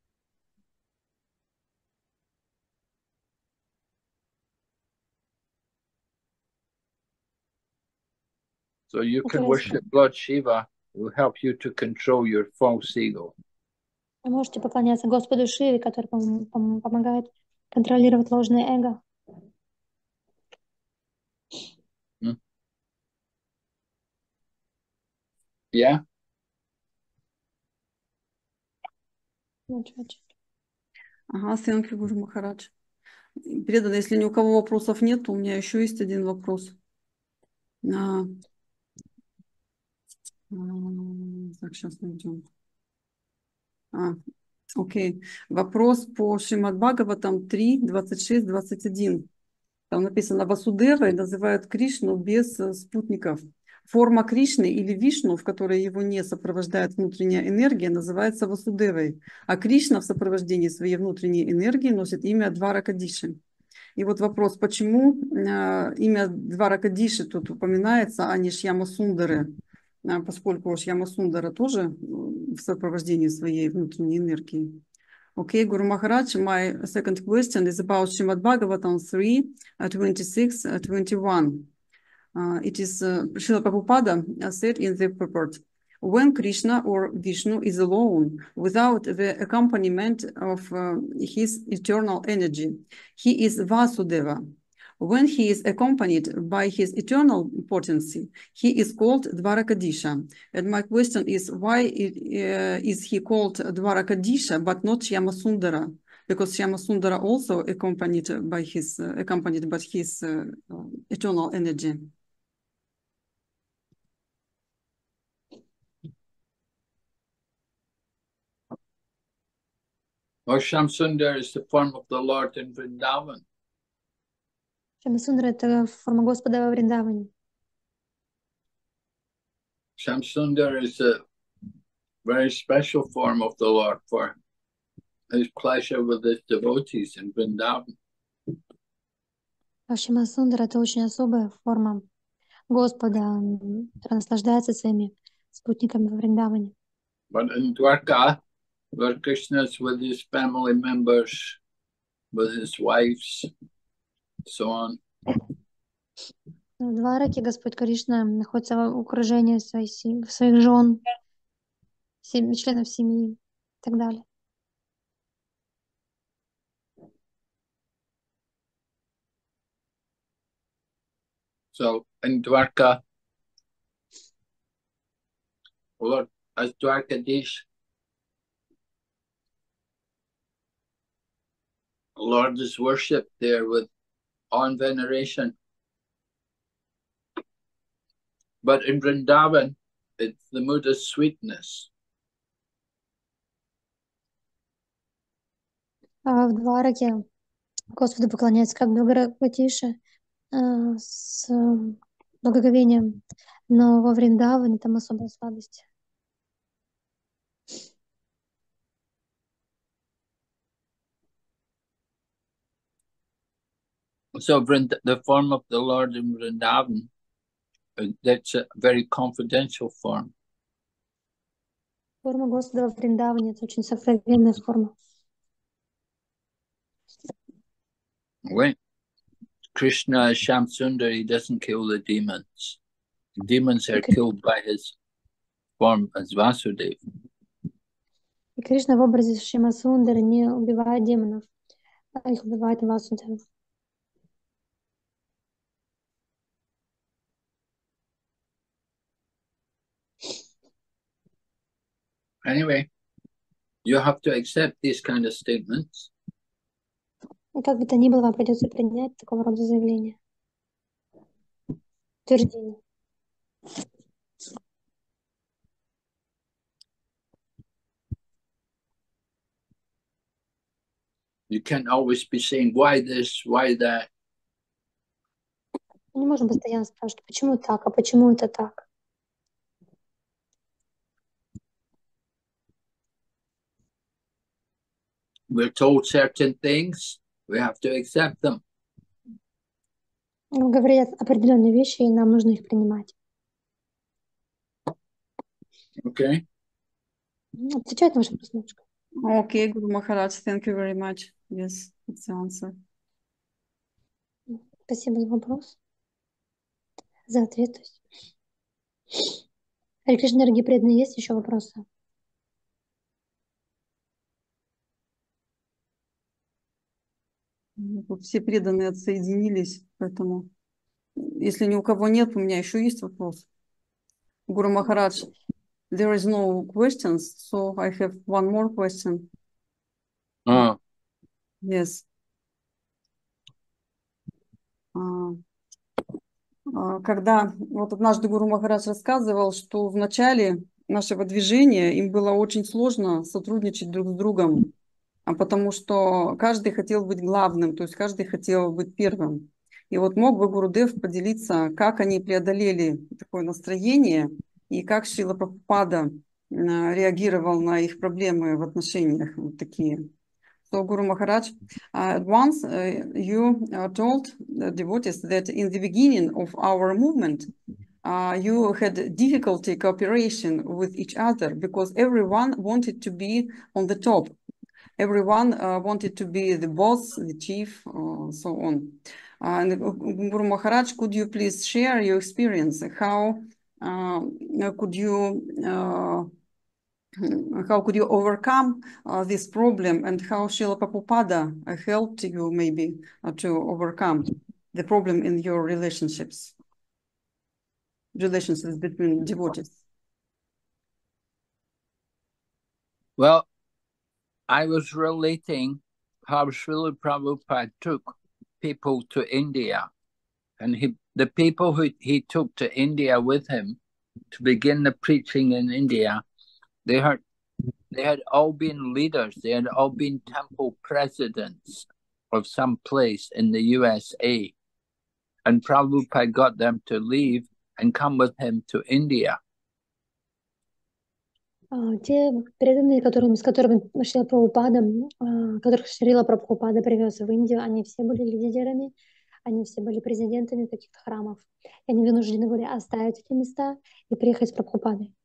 Speaker 1: So you can
Speaker 2: Интересно.
Speaker 1: worship Lord Shiva, who will help you to control your false ego.
Speaker 2: Вы можете поклоняться Господу Шиве, который помогает контролировать ложное эго.
Speaker 1: Yeah?
Speaker 3: Ага, thank you, Гуру Махарадж. Преданно, если ни у кого вопросов нет, то у меня еще есть один вопрос. Так, сейчас найдем. Окей. Вопрос по Шримад Бхагаватам 3, 26, 21. Там написано: Васудевой называют Кришну без спутников. Форма Кришны или Вишну, в которой его не сопровождает внутренняя энергия, называется Васудевой. А Кришна в сопровождении своей внутренней энергии носит имя Дваракадиши. И вот вопрос, почему имя Дваракадиши тут упоминается, а не Шьяма Сундары, поскольку Шьяма Сундара тоже в сопровождении своей внутренней энергии. Okay, Guru Maharaj, my second question is about Srimad Bhagavatam 3, 26, 21. It is Srila Prabhupada said in the purport: when Krishna or Vishnu is alone, without the accompaniment of his eternal energy, he is Vasudeva. When he is accompanied by his eternal potency, he is called Dvarakadisha. And my question is, why is he called Dvarakadisha but not Shyamasundara? Because Shyamasundara also accompanied by his eternal energy.
Speaker 1: Or Shamsundar is the form of the Lord in Vrindavan.
Speaker 2: Шьямасундара — это форма Господа во Вриндаване.
Speaker 1: Shamsundar is a very special form of the Lord for his pleasure with his devotees in Vrindavan.
Speaker 2: А Шьямасундара — это очень особая форма Господа, который наслаждается своими спутниками во Вриндаване.
Speaker 1: But in Dwarka, where Krishna is with his family members, with his wives, so on.
Speaker 2: В Двараке Господь Кришна находится в окружении своих жен, членов семьи и так далее.
Speaker 1: So in Dwarka, Lord, as Dwarkadish, Lord is worshipped there with awe and veneration. But in Vrindavan, it's the mood of sweetness.
Speaker 2: А в Двараке Господу поклоняются как Дваракадише с благоговением, но во Вриндаване там особая сладость.
Speaker 1: So the form of the Lord in Vrindavan, that's a very confidential form.
Speaker 2: Форма Господа во Вриндаване — это очень сокровенная форма.
Speaker 1: When Krishna is Shamsundar, he doesn't kill the demons. The demons are killed by his form as Vasudeva.
Speaker 2: И Кришна в образе Шьямасундары не убивает демонов, а их убивает Васудева.
Speaker 1: Anyway, you have to accept these kind of statements.
Speaker 2: И как бы то ни было, вам придется принять такого рода заявления, утверждения.
Speaker 1: You can't always be saying, why this, why that?
Speaker 2: Мы не можем постоянно спрашивать, почему так, а почему это так.
Speaker 1: We're told certain things, we have to accept them.
Speaker 2: Говорят определенные вещи, и нам нужно их принимать.
Speaker 1: Okay?
Speaker 2: Отвечает на ваш вопрос, Матушка?
Speaker 3: Okay, Guru Maharaj, thank you very much. Yes, it's the answer.
Speaker 2: Спасибо за вопрос. За ответ. Харе Кришна, дорогие преданные, есть еще вопросы?
Speaker 3: Тут все преданные отсоединились, поэтому если ни у кого нет, у меня еще есть вопрос. Guru Maharaj, there is no questions, so I have one more question. Yes. Когда вот однажды Гуру Махарадж рассказывал, что в начале нашего движения им было очень сложно сотрудничать друг с другом, потому что каждый хотел быть главным, то есть каждый хотел быть первым. И вот мог бы Гурудев поделиться, как они преодолели такое настроение и как Шрила Прабхупада реагировал на их проблемы в отношениях вот такие. So Guru Maharaj, once you told the devotees that in the beginning of our movement, you had difficulty cooperation with each other because everyone wanted to be on the top. Everyone wanted to be the boss, the chief, so on. And Guru Maharaj, could you please share your experience? How could you overcome this problem, and how Srila Prabhupada helped you maybe to overcome the problem in your relationships between devotees?
Speaker 1: Well, I was relating how Srila Prabhupada took people to India, and the people who he took to India with him to begin the preaching in India, they had all been leaders. They had all been temple presidents of some place in the USA. And Prabhupada got them to leave and come with him to India.
Speaker 2: Те преданные, с которыми Шрила Прабхупада, которых Шрила Прабхупада привез в Индию, они все были лидерами, они все были президентами каких-то храмов. И они вынуждены были оставить эти места и приехать с Прабхупадой.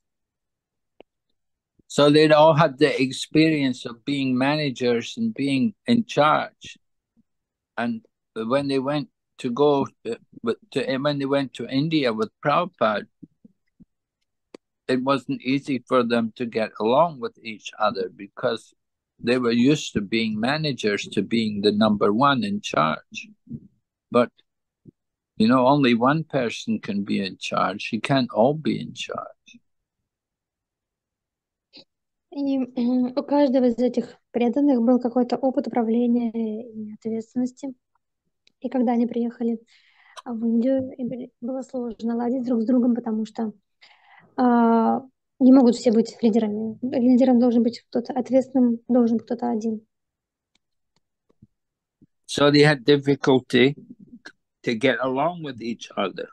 Speaker 1: So they'd all had the experience of being managers and being in charge. And when they went to India with Prabhupada, it wasn't easy for them to get along with each other because they were used to being managers, to being the number one in charge. But, only one person can be in charge. You can't all be in charge.
Speaker 2: И у каждого из этих преданных был какой-то опыт управления и ответственности. И когда они приехали в Индию, им было сложно ладить друг с другом, потому что не могут все быть лидерами. Лидером должен быть кто-то, ответственным должен быть кто-то один.
Speaker 1: So they had difficulty to get along with each other.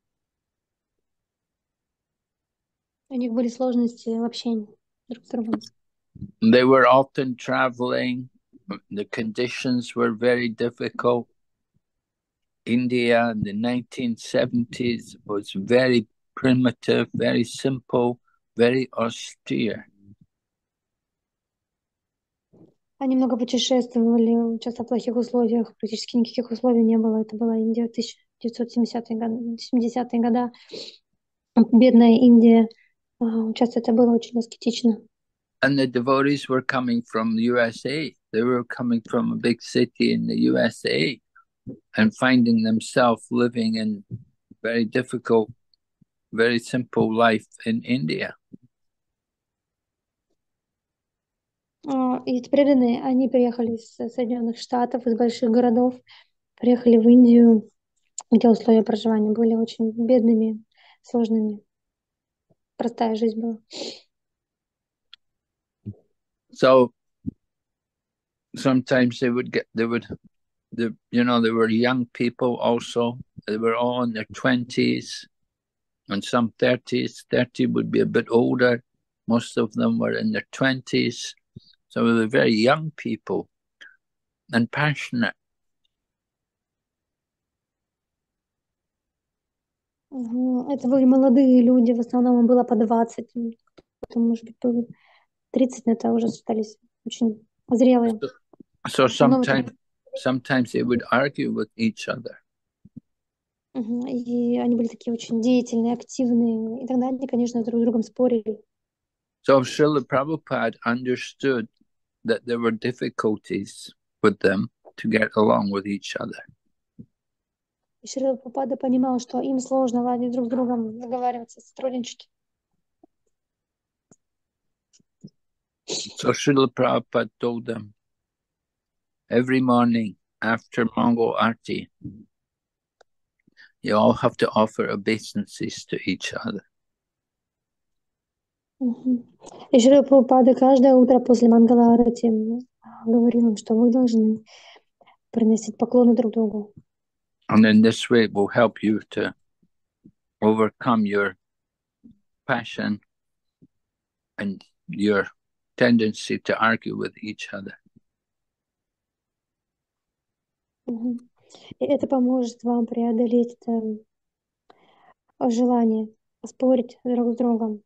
Speaker 2: У них были сложности в общении друг с другом.
Speaker 1: They were often traveling. The conditions were very difficult. India in the 1970s was very primitive, very simple, very austere.
Speaker 2: Они много путешествовали, часто в плохих условиях, практически никаких условий не было. Это была Индия 1970-е годы, 70-е годы. Бедная Индия. Часто это было очень аскетично.
Speaker 1: And the devotees were coming from the USA. They were coming from a big city in the USA and finding themselves living in very difficult, very simple life in India.
Speaker 2: И преданные, они приехали из Соединенных Штатов, из больших городов, приехали в Индию, где условия проживания были очень бедными, сложными. Простая жизнь была.
Speaker 1: So sometimes they were young people also. They were all in their 20s and some 30s. 30 would be a bit older. Most of them were in their 20s. So they were very young people and passionate.
Speaker 2: Это были молодые люди, в основном им было по 20, кто-то, может быть, было 30, но это уже считались очень зрелые.
Speaker 1: So sometimes they would argue with each other.
Speaker 2: И они были такие очень деятельные, активные. И тогда они, конечно, друг с другом спорили.
Speaker 1: So Srila Prabhupada understood that there were difficulties with them to get along with each other.
Speaker 2: И Шрила Прабхупада понимал, что им сложно ладить друг с другом, договариваться, сотрудничать.
Speaker 1: So Srila Prabhupada told them, every morning after Mongol Aarti, you all have to offer obeisances to each other.
Speaker 2: И Шрила Прабхупада каждое утро после Мангала-арати говорил им, что вы должны приносить поклоны друг другу.
Speaker 1: And in this way it will help you to overcome your passion and your tendency to argue with each other.
Speaker 2: И это поможет вам преодолеть это желание спорить друг с другом.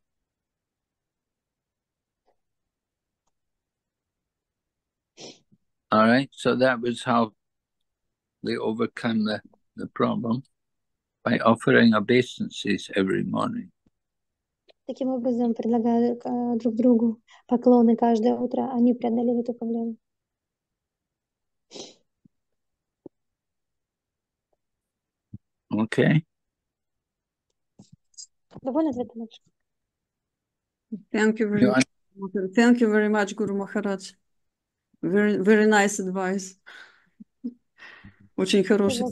Speaker 1: All right, so that was how they overcome the problem, by offering obeisances every morning.
Speaker 2: Таким образом, предлагая друг другу поклоны каждое утро, они преодолели эту проблему.
Speaker 1: Okay.
Speaker 2: Довольно ответа, Матушка?
Speaker 3: Thank you very much, Guru Maharaj. Very, very nice advice. Очень хороший.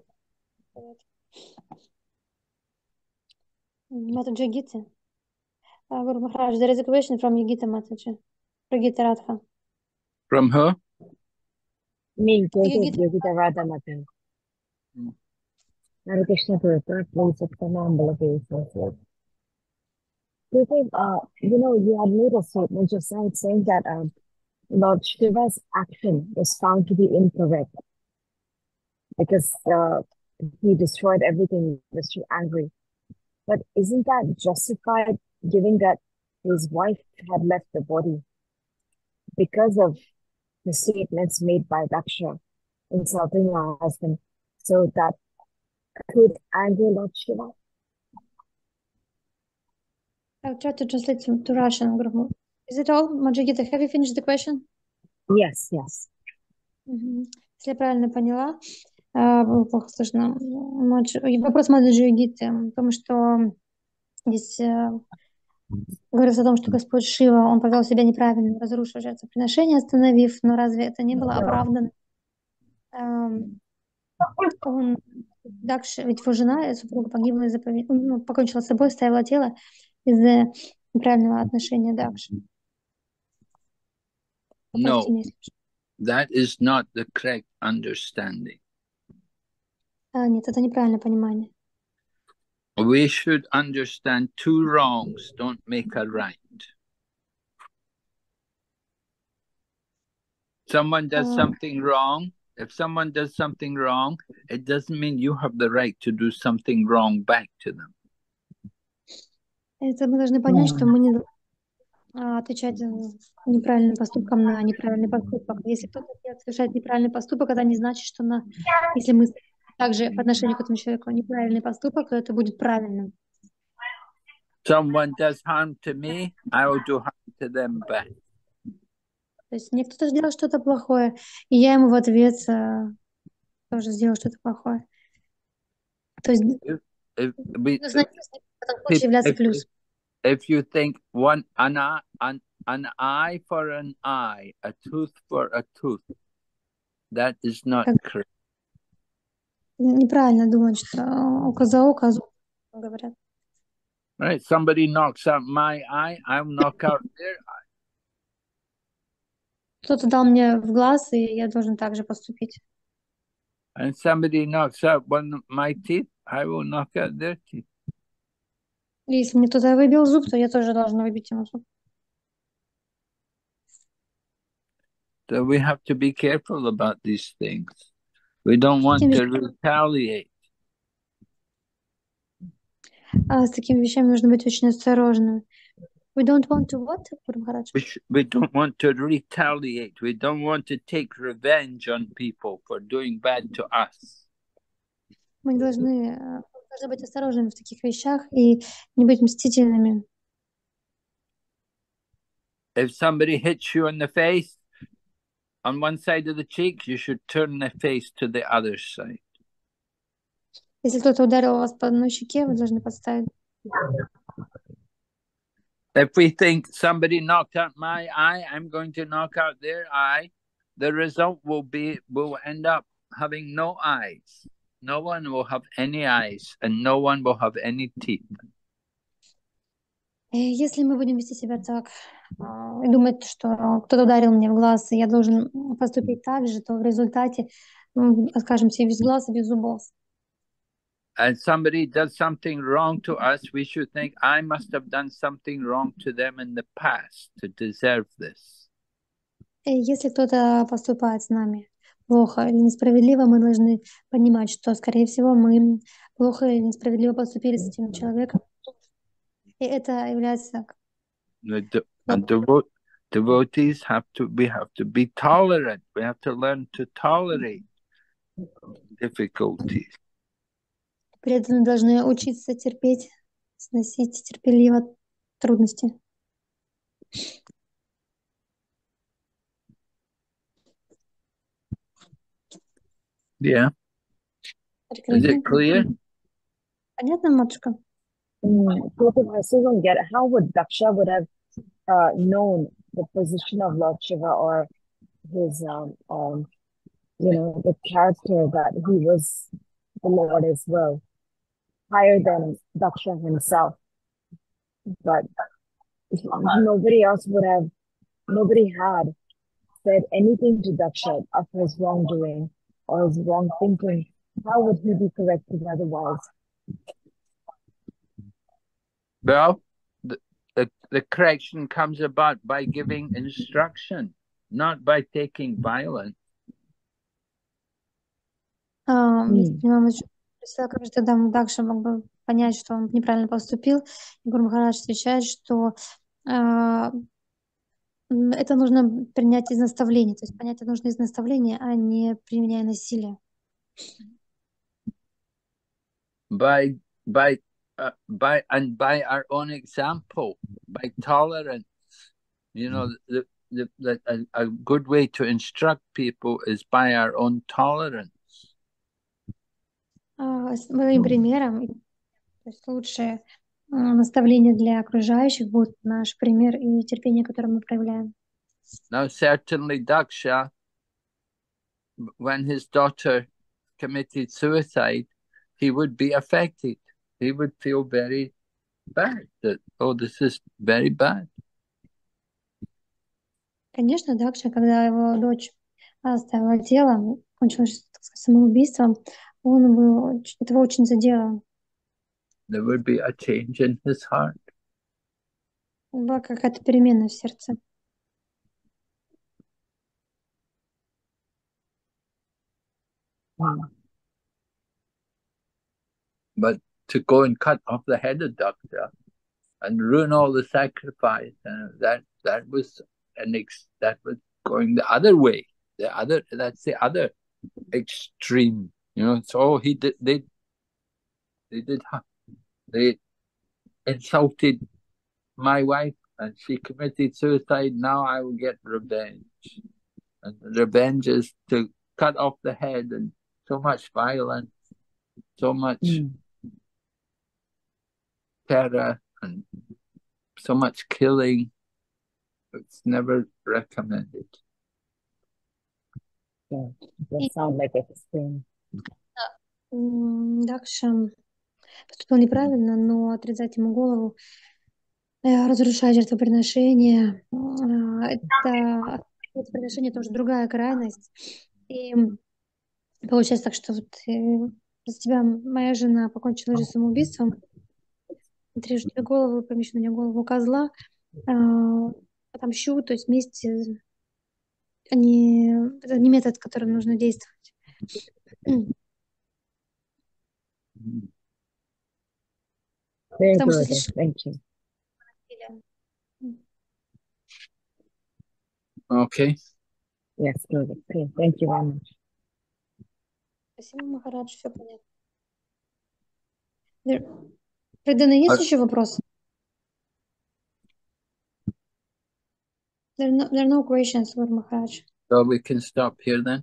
Speaker 2: Mataji Gita. Guru Maharaj, there is a question from Yogita Mataji. Yogita Radha.
Speaker 1: From who?
Speaker 4: Me, Yogita Radha Mataji. Hare Krishna Guru, please accept my humble obeisance. Do you think, you had made a statement just now saying that Lord Shiva's action was found to be incorrect because he destroyed everything, he was too angry. But isn't that justified given that his wife had left the body because of the statements made by Daksha insulting her husband? So that could anger Lord Shiva?
Speaker 2: I'll try to translate to Russian. Is it all, Majigita? Have you finished the question?
Speaker 4: Yes.
Speaker 2: Если я правильно поняла, было плохо слышно. Вопрос Маджи Йогиты, потому что здесь говорится о том, что Господь Шива, он повел себя неправильно, разрушил жертвоприношение, остановив, но разве это не было оправдано? Дакша, ведь его жена, супруга погибла из-за покончила с собой, оставила тело из-за неправильного отношения Дакши.
Speaker 1: No, that is not the correct understanding.
Speaker 2: Нет, это неправильное понимание.
Speaker 1: We should understand two wrongs don't make a right. Someone does something wrong. If someone does something wrong, it doesn't mean you have the right to do something wrong back to them.
Speaker 2: Это мы должны понять, что мы не должны отвечать неправильным поступком на неправильный поступок. Если кто-то совершает неправильный поступок, это не значит, что если мы также по отношению к этому человеку неправильный поступок, то это будет правильным.
Speaker 1: Someone does harm to me, I will do harm to them back.
Speaker 2: То есть мне кто-то сделал что-то плохое, и я ему в ответ тоже сделал что-то плохое. То есть нужно в этом случае являться плюсом.
Speaker 1: If you think an eye for an eye, a tooth for a tooth, that is not correct.
Speaker 2: Неправильно думать, что око за око, говорят.
Speaker 1: Right? Somebody knocks out my eye, I'll knock out their eye.
Speaker 2: Кто-то дал мне в глаз, и я должен так же поступить.
Speaker 1: And somebody knocks out one of my teeth, I will knock out their teeth.
Speaker 2: И если мне кто-то выбил зуб, то я тоже должна выбить ему зуб.
Speaker 1: So we have to be careful about these things. We don't want to retaliate.
Speaker 2: С такими вещами нужно быть очень осторожным. We don't want to what?
Speaker 1: We don't want to retaliate. We don't want to take revenge on people for doing bad to us.
Speaker 2: Мы должны быть осторожными в таких вещах и не быть мстительными.
Speaker 1: If somebody hits you in the face, on one side of the cheek, you should turn the face to the other side.
Speaker 2: Если кто-то ударил вас по одной щеке, вы должны подставить.
Speaker 1: If we think somebody knocked out my eye, I'm going to knock out their eye, the result will end up having no eyes. No one will have any eyes, and no one will have any teeth.
Speaker 2: Если мы будем вести себя так и думать, что кто-то ударил мне в глаз, и я должен поступить так же, то в результате откажемся без глаз и без зубов.
Speaker 1: And somebody does something wrong to us, we should think, I must have done something wrong to them in the past to deserve this.
Speaker 2: Если кто-то поступает с нами плохо или несправедливо, мы должны понимать, что, скорее всего, мы плохо или несправедливо поступили с этим человеком. И это является...
Speaker 1: Devotees we have to be tolerant. We have to learn to tolerate difficulties.
Speaker 2: Преданные должны учиться терпеть, сносить терпеливо трудности.
Speaker 1: Yeah. Is it clear?
Speaker 2: Понятно, матушка?
Speaker 4: How would Daksha would have known the position of Lord Shiva or his, the character that he was the Lord as well, higher than Daksha himself. But nobody had said anything to Daksha of his wrongdoing or his wrong thinking. How would he be corrected otherwise?
Speaker 1: Well, the correction comes about by giving instruction, not by taking violence.
Speaker 2: Тогда Дакша мог бы понять, что он неправильно поступил. И Гуру Махарадж отвечает, что это нужно принять из наставления, то есть понять это нужно из наставления, а не применяя насилие.
Speaker 1: By our own example, by tolerance, a good way to instruct people is by our own tolerance.
Speaker 2: Своим примером, то есть лучшее наставление для окружающих будет наш пример и терпение, которое мы проявляем.
Speaker 1: Now, certainly Daksha, when his daughter committed suicide, he would be affected. He would feel very bad that, this is very bad.
Speaker 2: Конечно, Дакша, когда его дочь оставила тело, кончилось, так сказать, самоубийством, этого очень задело.
Speaker 1: There would be a change in his heart.
Speaker 2: Была какая-то перемена в сердце.
Speaker 1: But to go and cut off the head of Daksha and ruin all the sacrifice, that was going the other way. That's the other extreme. So they insulted my wife and she committed suicide. Now I will get revenge. And the revenge is to cut off the head, and so much violence, so much terror, and so much killing. It's never recommended.
Speaker 4: Yeah, it does sound like extreme.
Speaker 2: Дакша поступил неправильно, но отрезать ему голову, разрушать жертвоприношение, это жертвоприношение тоже другая крайность. И получается так, что вот за тебя моя жена покончила жизнь самоубийством, отрежу тебе голову, помещу на нее голову козла, отомщу, то есть месть, это не метод, которым нужно действовать.
Speaker 4: Very
Speaker 2: Потому что
Speaker 4: good.
Speaker 2: слишком
Speaker 4: Thank you.
Speaker 2: насилие.
Speaker 1: Okay.
Speaker 4: Yes, good. Okay. Thank you very much.
Speaker 2: Спасибо, Махарадж, все понятно. Предана, есть
Speaker 1: А-
Speaker 2: еще вопросы? There are no questions, Lord Maharaj.
Speaker 1: So we can stop here then.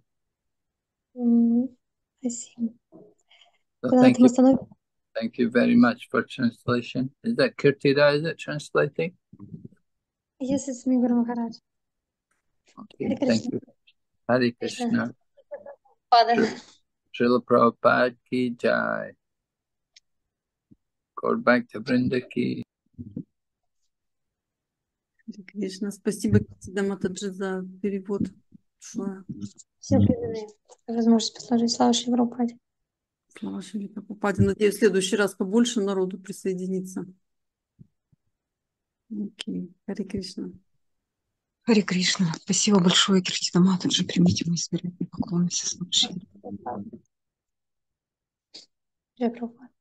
Speaker 2: I see.
Speaker 1: So
Speaker 2: Тогда на этом остановим.
Speaker 1: thank you very much for translation. Is that Kirtida? Is it translating?
Speaker 2: Yes, it's me, Guru Maharaj.
Speaker 1: Okay,
Speaker 2: Hare
Speaker 1: thank
Speaker 2: Krishna.
Speaker 1: you. Hare
Speaker 2: Krishna.
Speaker 1: Krishna.
Speaker 2: Padre.
Speaker 1: Srila Prabhupada ki jai. Go back to Vrinda ki.
Speaker 3: Харе Кришна. Спасибо, Китида Матаджи, за перевод. Большое.
Speaker 2: Все преданные. Возможность послужить славу Шри Прабхупаде.
Speaker 3: Слава Шри Прабхупаде. Надеюсь, в следующий раз побольше народу присоединится. Окей. Харе Кришна.
Speaker 5: Харе Кришна. Спасибо большое, Киртида Матаджи. Примите мои смиренные поклоны. Все слава Шри.
Speaker 2: Шри Прабхупада.